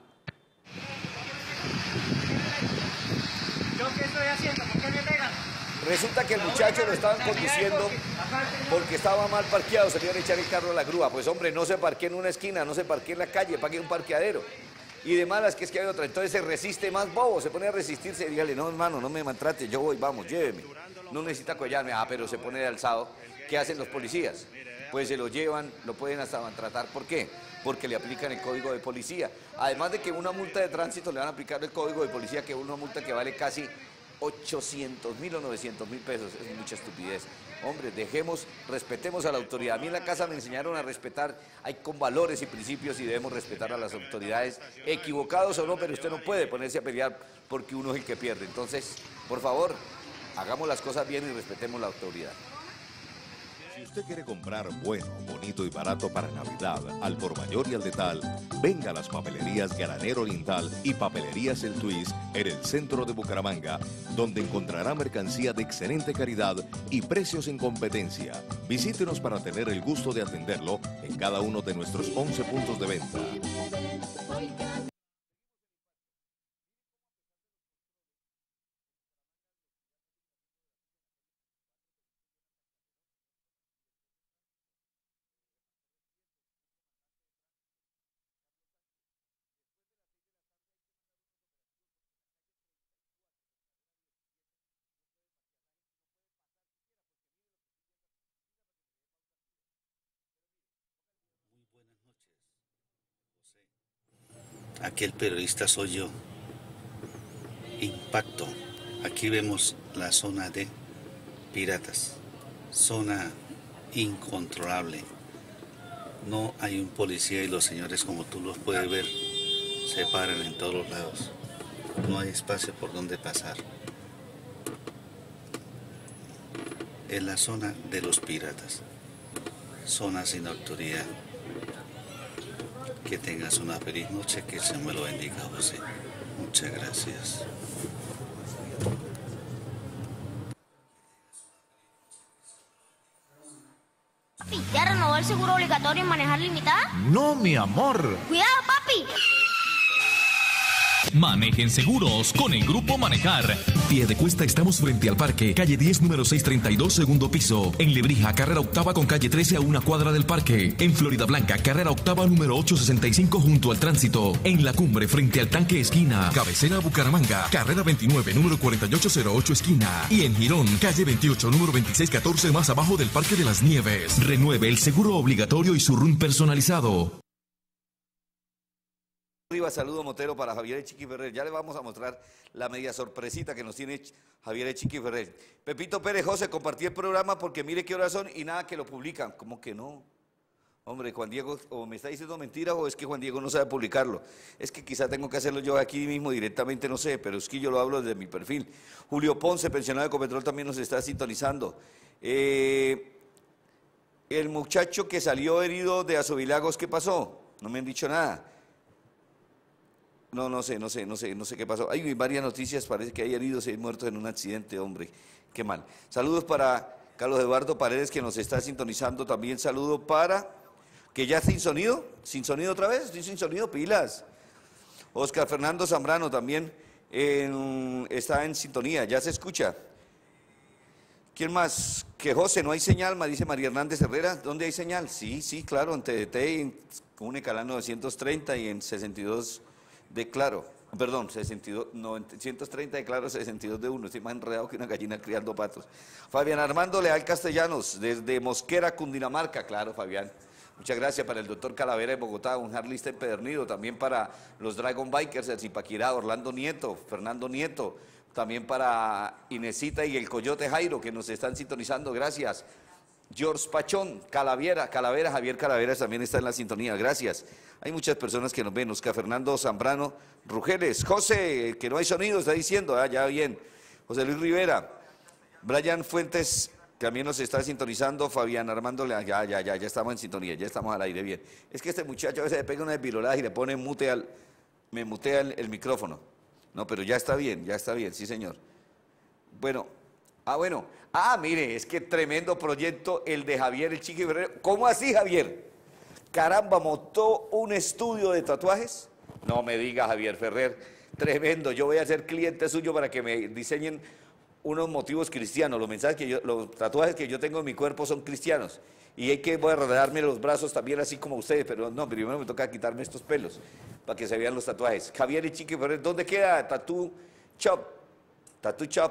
¿Yo qué estoy haciendo? ¿Por qué me pegan? Resulta que el muchacho lo estaban conduciendo porque estaba mal parqueado, se le iban a echar el carro a la grúa. Pues hombre, no se parquee en una esquina, no se parquee en la calle, pague un parqueadero. Y de malas que es que hay otra, entonces se resiste más bobo, se pone a resistirse y dígale, no hermano, no me maltrate, yo voy, vamos, lléveme. No necesita collarme, pero se pone de alzado. ¿Qué hacen los policías? Pues se lo llevan, lo pueden hasta maltratar. ¿Por qué? Porque le aplican el código de policía. Además de que una multa de tránsito le van a aplicar el código de policía, que es una multa que vale casi 800.000 o 900.000 pesos. Es mucha estupidez. Hombre, respetemos a la autoridad. A mí en la casa me enseñaron a respetar, hay con valores y principios y debemos respetar a las autoridades, equivocados o no, pero usted no puede ponerse a pelear porque uno es el que pierde. Entonces, por favor, hagamos las cosas bien y respetemos la autoridad. Si usted quiere comprar bueno, bonito y barato para Navidad, al por mayor y al detal, venga a las papelerías Granero Oriental y Papelerías El Twist en el centro de Bucaramanga, donde encontrará mercancía de excelente calidad y precios en competencia. Visítenos para tener el gusto de atenderlo en cada uno de nuestros 11 puntos de venta. Aquel periodista soy yo. Impacto. Aquí vemos la zona de piratas. Zona incontrolable. No hay un policía y los señores, como tú los puedes ver, se paran en todos los lados. No hay espacio por donde pasar. Es la zona de los piratas. Zona sin autoridad. Que tengas una feliz noche, que el Señor me lo bendiga, José. Muchas gracias. Papi, ¿ya renovó el seguro obligatorio en manejar limitada? No, mi amor. ¡Cuidado, papi! Manejen seguros con el Grupo Manejar. Piedecuesta, estamos frente al parque, calle 10, número 632, segundo piso. En Lebrija, carrera octava con calle 13 a una cuadra del parque. En Florida Blanca, carrera octava, número 865 junto al tránsito. En La Cumbre, frente al tanque esquina. Cabecera Bucaramanga, carrera 29, número 4808 esquina. Y en Girón, calle 28, número 2614 más abajo del Parque de las Nieves. Renueve el seguro obligatorio y su RUN personalizado. Arriba, saludo Motero para Javier Chiqui Ferrer. Ya le vamos a mostrar la media sorpresita que nos tiene Javier Chiqui Ferrer. Pepito Pérez, José, compartí el programa porque mire qué horas son y nada que lo publican. ¿Cómo que no? Hombre, Juan Diego, o me está diciendo mentira o es que Juan Diego no sabe publicarlo. Es que quizá tengo que hacerlo yo aquí mismo directamente, no sé, pero es que yo lo hablo desde mi perfil. Julio Ponce, pensionado de Ecopetrol, también nos está sintonizando. El muchacho que salió herido de Azovilagos, ¿qué pasó? No me han dicho nada. No sé qué pasó. Hay varias noticias, parece que hay heridos y hay muertos en un accidente, hombre, qué mal. Saludos para Carlos Eduardo Paredes, que nos está sintonizando también. Saludo para, que ya sin sonido otra vez, estoy sin sonido, pilas. Oscar Fernando Zambrano también está en sintonía, ya se escucha. ¿Quién más? Que José, no hay señal, dice María Hernández Herrera. ¿Dónde hay señal? Sí, claro, en TDT, en Unicalán 930 y en 62 de Claro, perdón, 130 de Claro, 62 de 1, estoy más enredado que una gallina criando patos. Fabián Armando Leal Castellanos, desde Mosquera, Cundinamarca, claro, Fabián. Muchas gracias para el doctor Calavera de Bogotá, un harlista empedernido, también para los Dragon Bikers, el Zipaquirá, Orlando Nieto, Fernando Nieto, también para Inesita y el Coyote Jairo, que nos están sintonizando, gracias. George Pachón, Calavera, Javier Calaveras también está en la sintonía, gracias. Hay muchas personas que nos ven, Oscar Fernando Zambrano Rugeles, José, que no hay sonido, está diciendo, ya bien. José Luis Rivera, Brian Fuentes también nos está sintonizando, Fabián Armando, ya estamos en sintonía, ya estamos al aire, bien. Es que este muchacho a veces le pega una desvirolada y le pone me mutea el micrófono. No, pero ya está bien, sí señor. Bueno, mire, es que tremendo proyecto el de Javier el Chiqui Ferrer. ¿Cómo así, Javier? Caramba, montó un estudio de tatuajes. No me diga, Javier Ferrer, tremendo. Yo voy a ser cliente suyo para que me diseñen unos motivos cristianos. Los tatuajes que yo tengo en mi cuerpo son cristianos. Y voy a rodearme los brazos también así como ustedes, pero no, primero me toca quitarme estos pelos para que se vean los tatuajes. Javier el Chiqui Ferrer, ¿dónde queda Tattoo Shop? Tattoo Shop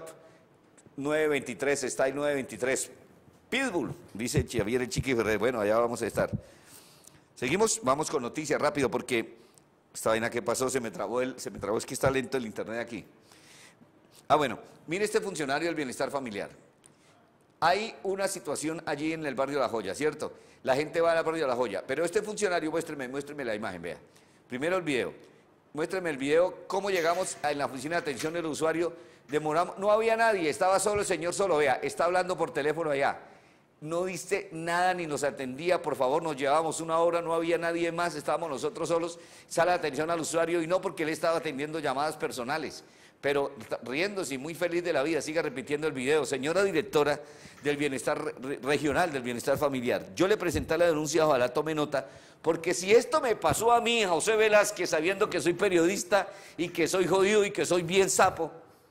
923, está en 923. Pitbull, dice Javier el Chiqui Ferrer. Bueno, allá vamos a estar. Seguimos, vamos con noticias rápido porque esta vaina que pasó se me trabó, es que está lento el internet aquí. Bueno, mire este funcionario del bienestar familiar. Hay una situación allí en el barrio La Joya, ¿cierto? La gente va al barrio de La Joya, pero este funcionario, muéstreme la imagen, vea. Primero el video. Muéstreme el video, cómo llegamos en la oficina de atención del usuario. Demoramos, no había nadie, estaba solo el señor solo, vea, está hablando por teléfono allá. No diste nada ni nos atendía, por favor, nos llevábamos una hora, no había nadie más, estábamos nosotros solos, sala de atención al usuario y no porque él estaba atendiendo llamadas personales, pero riéndose y muy feliz de la vida, siga repitiendo el video. Señora directora del bienestar regional, del bienestar familiar, yo le presenté la denuncia, ojalá tome nota, porque si esto me pasó a mí, José Velázquez, sabiendo que soy periodista y que soy jodido y que soy bien sapo,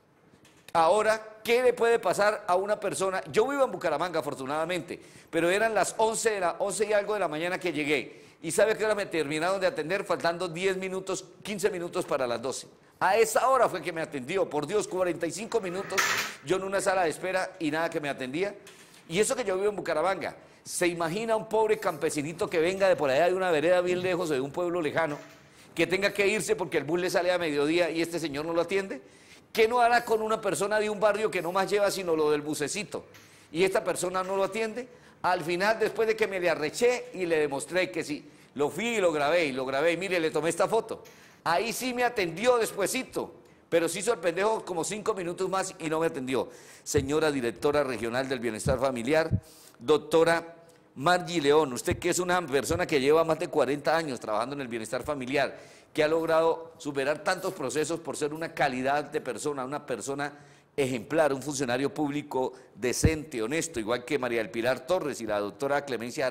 ahora, ¿qué le puede pasar a una persona? Yo vivo en Bucaramanga, afortunadamente, pero eran las 11 y algo de la mañana que llegué. ¿Y sabe qué hora me terminaron de atender? Faltando 10 minutos, 15 minutos para las 12. A esa hora fue que me atendió, por Dios, 45 minutos, yo en una sala de espera y nada que me atendía. Y eso que yo vivo en Bucaramanga. ¿Se imagina un pobre campesinito que venga de por allá de una vereda bien lejos o de un pueblo lejano, que tenga que irse porque el bus le sale a mediodía y este señor no lo atiende? ¿Qué no hará con una persona de un barrio que no más lleva sino lo del bucecito? Y esta persona no lo atiende. Al final, después de que me le arreché y le demostré que sí, lo fui y lo grabé, y mire, le tomé esta foto. Ahí sí me atendió despuesito, pero se hizo el pendejo como 5 minutos más y no me atendió. Señora directora regional del bienestar familiar, doctora Margie León, usted que es una persona que lleva más de 40 años trabajando en el bienestar familiar, que ha logrado superar tantos procesos por ser una calidad de persona, una persona ejemplar, un funcionario público decente, honesto, igual que María del Pilar Torres y la doctora Clemencia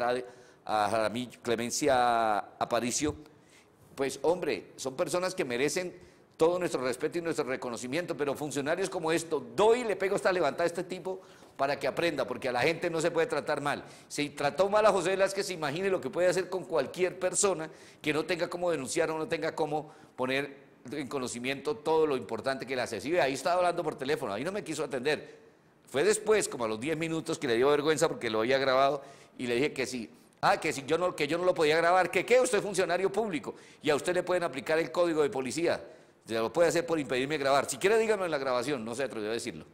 Aparicio, pues hombre, son personas que merecen todo nuestro respeto y nuestro reconocimiento, pero funcionarios como esto, doy y le pego esta levantada a este tipo para que aprenda, porque a la gente no se puede tratar mal. Si trató mal a José Velázquez, se imagine lo que puede hacer con cualquier persona que no tenga cómo denunciar o no tenga cómo poner en conocimiento todo lo importante que le hace. Sí, ahí estaba hablando por teléfono, ahí no me quiso atender. Fue después, como a los 10 minutos, que le dio vergüenza porque lo había grabado y le dije que sí. Que yo no lo podía grabar, que usted es funcionario público y a usted le pueden aplicar el código de policía. Se lo puede hacer por impedirme grabar. Si quiere, díganlo en la grabación, no se atrevió a decirlo.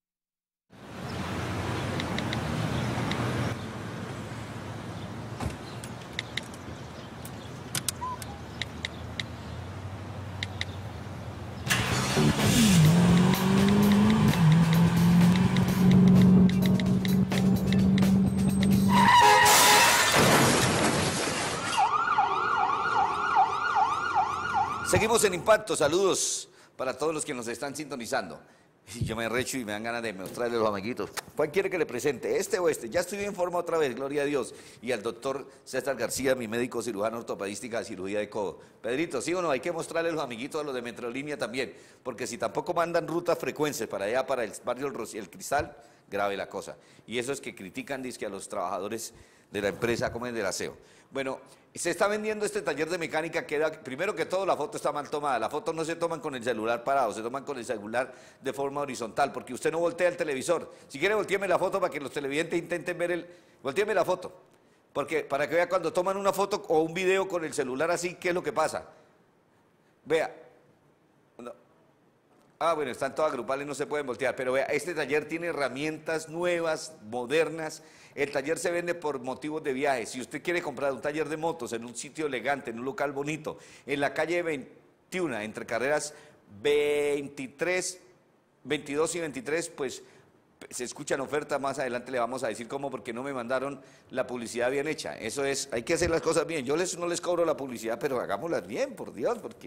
Seguimos en Impacto, saludos para todos los que nos están sintonizando. Yo me arrecho y me dan ganas de mostrarle los amiguitos. ¿Cuál quiere que le presente? ¿Este o este? Ya estoy en forma otra vez, gloria a Dios. Y al doctor César García, mi médico cirujano ortopedística de cirugía de codo. Pedrito, ¿sí o no? Hay que mostrarle los amiguitos a los de Metrolínea también. Porque si tampoco mandan rutas frecuentes para allá, para el barrio El Cristal, grave la cosa. Y eso es que critican, dizque, a los trabajadores de la empresa como el del aseo. Bueno, se está vendiendo este taller de mecánica que primero que todo la foto está mal tomada, las fotos no se toman con el celular parado, se toman con el celular de forma horizontal, porque usted no voltea el televisor. Si quiere, volteeme la foto para que los televidentes intenten ver volteeme la foto, porque para que vea cuando toman una foto o un video con el celular así, ¿qué es lo que pasa? Vea. No. Bueno, están todas grupales, no se pueden voltear, pero vea, este taller tiene herramientas nuevas, modernas. El taller se vende por motivos de viaje. Si usted quiere comprar un taller de motos en un sitio elegante, en un local bonito, en la calle 21, entre carreras 22 y 23, pues se escuchan ofertas, más adelante le vamos a decir cómo, porque no me mandaron la publicidad bien hecha. Eso es, hay que hacer las cosas bien. Yo no les cobro la publicidad, pero hagámoslas bien, por Dios, porque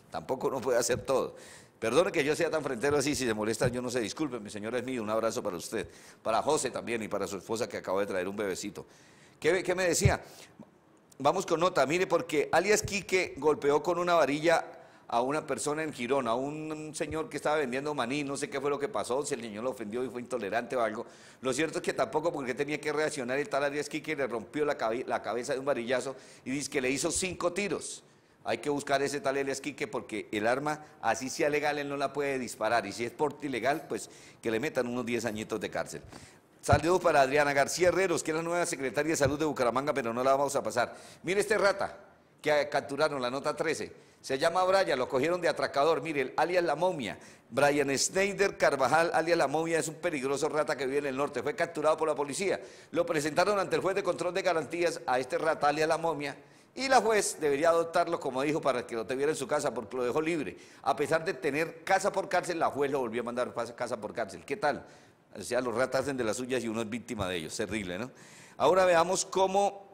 Tampoco uno puede hacer todo. Perdone que yo sea tan frentero así, si se molesta yo no sé, disculpe, mi señora es mío, un abrazo para usted, para José también y para su esposa que acaba de traer un bebecito. ¿Qué me decía? Vamos con nota, mire, porque alias Quique golpeó con una varilla a una persona en Girón, a un señor que estaba vendiendo maní, no sé qué fue lo que pasó, si el niño lo ofendió y fue intolerante o algo. Lo cierto es que tampoco, porque tenía que reaccionar el tal alias Quique, le rompió la cabeza de un varillazo y dice que le hizo 5 tiros. Hay que buscar ese tal alias Quique porque el arma, así sea legal, él no la puede disparar. Y si es porte ilegal, pues que le metan unos 10 añitos de cárcel. Saludos para Adriana García Herreros, que es la nueva secretaria de Salud de Bucaramanga, pero no la vamos a pasar. Mire este rata que capturaron, la nota 13. Se llama Brian, lo cogieron de atracador. Mire, el alias La Momia. Brian Schneider Carvajal, alias La Momia, es un peligroso rata que vive en el norte. Fue capturado por la policía. Lo presentaron ante el juez de control de garantías a este rata, alias La Momia. Y la juez debería adoptarlo, como dijo, para que lo tuviera en su casa, porque lo dejó libre. A pesar de tener casa por cárcel, la juez lo volvió a mandar casa por cárcel. ¿Qué tal? O sea, los ratas hacen de las suyas y uno es víctima de ellos. Terrible, ¿no? Ahora veamos cómo,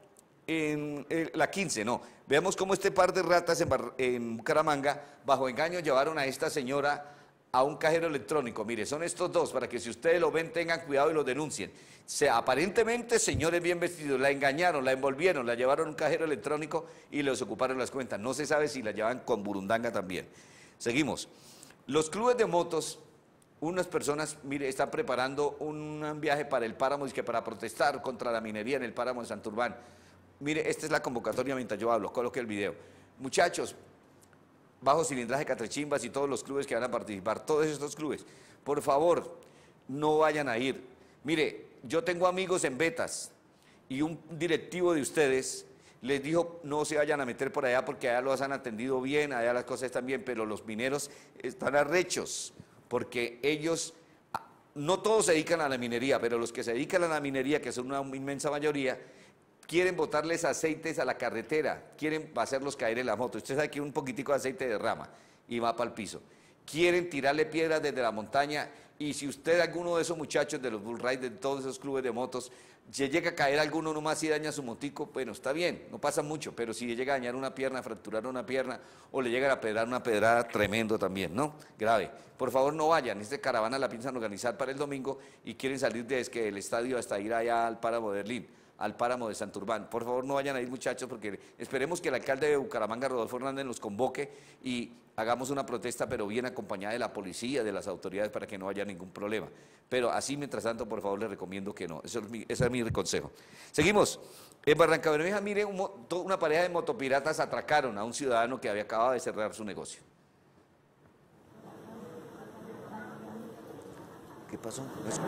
la 15, no. Veamos cómo este par de ratas en Bucaramanga, bajo engaño, llevaron a esta señora a un cajero electrónico. Mire, son estos dos, para que si ustedes lo ven, tengan cuidado y lo denuncien. Aparentemente, señores bien vestidos, la engañaron, la envolvieron, la llevaron a un cajero electrónico y les ocuparon las cuentas. No se sabe si la llevan con burundanga también. Seguimos. Los clubes de motos, unas personas, mire, están preparando un viaje para el páramo, es que para protestar contra la minería en el páramo de Santurbán. Mire, esta es la convocatoria mientras yo hablo, coloque el video. Muchachos, bajo cilindraje Catrachimbas y todos los clubes que van a participar, todos estos clubes, por favor, no vayan a ir. Mire, yo tengo amigos en Betas y un directivo de ustedes les dijo no se vayan a meter por allá porque allá los han atendido bien, allá las cosas están bien, pero los mineros están arrechos porque ellos, no todos se dedican a la minería, pero los que se dedican a la minería, que son una inmensa mayoría, quieren botarles aceites a la carretera, quieren hacerlos caer en la moto. Usted sabe que un poquitico de aceite derrama y va para el piso. Quieren tirarle piedras desde la montaña y si usted, alguno de esos muchachos de los bull rides, de todos esos clubes de motos, si llega a caer alguno nomás y daña su motico, bueno, está bien, no pasa mucho, pero si le llega a dañar una pierna, fracturar una pierna o le llega a pedrar una pedrada, tremendo también, ¿no? Grave. Por favor, no vayan, esta caravana la piensan organizar para el domingo y quieren salir desde el estadio hasta ir allá al páramo de Berlín, al páramo de Santurbán. Por favor, no vayan a ir, muchachos, porque esperemos que el alcalde de Bucaramanga, Rodolfo Hernández, los convoque y hagamos una protesta, pero bien acompañada de la policía, de las autoridades, para que no haya ningún problema. Pero así, mientras tanto, por favor, les recomiendo que no. Ese es mi consejo. Seguimos. En Barrancabermeja, mire, una pareja de motopiratas atracaron a un ciudadano que había acabado de cerrar su negocio. ¿Qué pasó? No es...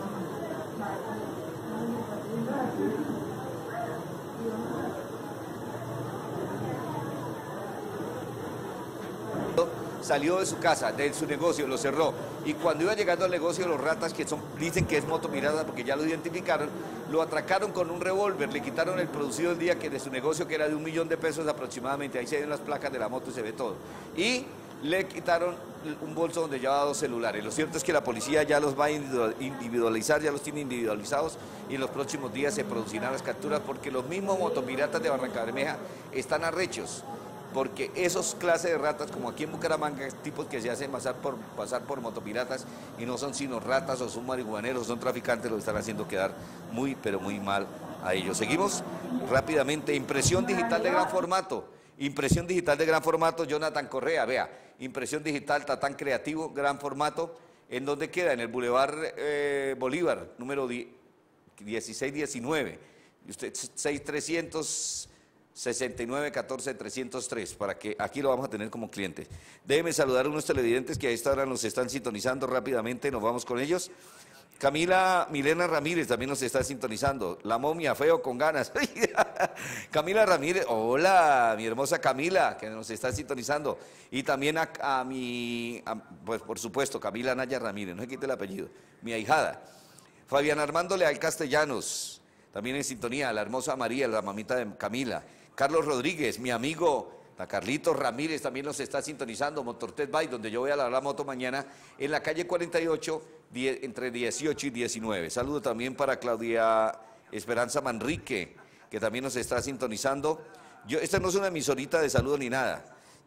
Salió de su casa, de su negocio, lo cerró y cuando iba llegando al negocio los ratas que dicen que es motopirata porque ya lo identificaron, lo atracaron con un revólver, le quitaron el producido el día que de su negocio que era de $1 millón aproximadamente, ahí se ven las placas de la moto y se ve todo y le quitaron un bolso donde llevaba 2 celulares. Lo cierto es que la policía ya los va a individualizar, ya los tiene individualizados y en los próximos días se producirán las capturas porque los mismos motopiratas de Barrancabermeja están arrechos. Porque esos clases de ratas, como aquí en Bucaramanga, tipos que se hacen pasar por motopiratas y no son sino ratas o son marihuaneros, son traficantes, lo están haciendo quedar muy, pero muy mal a ellos. Seguimos rápidamente. Impresión digital de gran formato. Impresión digital de gran formato, Jonathan Correa, vea. Impresión digital, Tatán Creativo, gran formato. ¿En dónde queda? En el Boulevard Bolívar, número 1619. Y usted, 6300... 6914-303, para que aquí lo vamos a tener como cliente. Déjeme saludar a unos televidentes que a esta hora nos están sintonizando rápidamente, nos vamos con ellos. Camila Milena Ramírez también nos está sintonizando. La momia, feo con ganas. Camila Ramírez, hola, mi hermosa Camila, que nos está sintonizando. Y también pues por supuesto, Camila Naya Ramírez, no se quite el apellido, mi ahijada. Fabián Armando Leal Castellanos, también en sintonía, la hermosa María, la mamita de Camila. Carlos Rodríguez, mi amigo, Carlitos Ramírez también nos está sintonizando, Motor Test Bike, donde yo voy a lavar la moto mañana, en la calle 48, entre 18 y 19. Saludo también para Claudia Esperanza Manrique, que también nos está sintonizando. Esta no es una emisorita de saludo ni nada,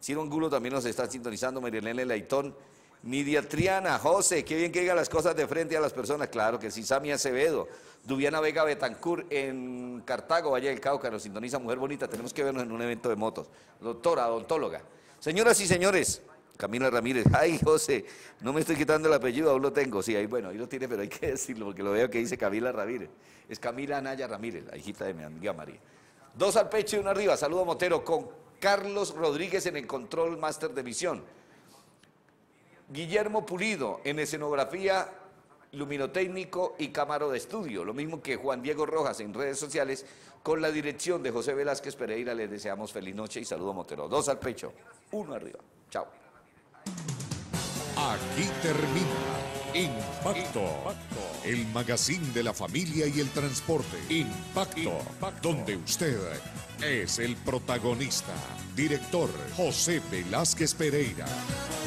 Ciro Angulo también nos está sintonizando, Marilene Leitón, Nidia Triana, José, qué bien que diga las cosas de frente a las personas, claro que sí, Sami Acevedo, Duviana Vega Betancourt en Cartago, Valle del Cauca, nos sintoniza, mujer bonita, tenemos que vernos en un evento de motos, doctora, odontóloga. Señoras y señores, Camila Ramírez, ay José, no me estoy quitando el apellido, aún lo tengo, sí, ahí, bueno, ahí lo tiene, pero hay que decirlo, porque lo veo que dice Camila Ramírez, es Camila Anaya Ramírez, la hijita de mi amiga María. 2 al pecho y 1 arriba, saludo Motero, con Carlos Rodríguez en el control máster de visión. Guillermo Pulido en escenografía, luminotécnico y cámara de estudio, lo mismo que Juan Diego Rojas en redes sociales, con la dirección de José Velázquez Pereira. Les deseamos feliz noche y saludo Motero. 2 al pecho, 1 arriba. Chao. Aquí termina Impacto, el magazine de la familia y el transporte. Impacto, donde usted es el protagonista. Director José Velázquez Pereira.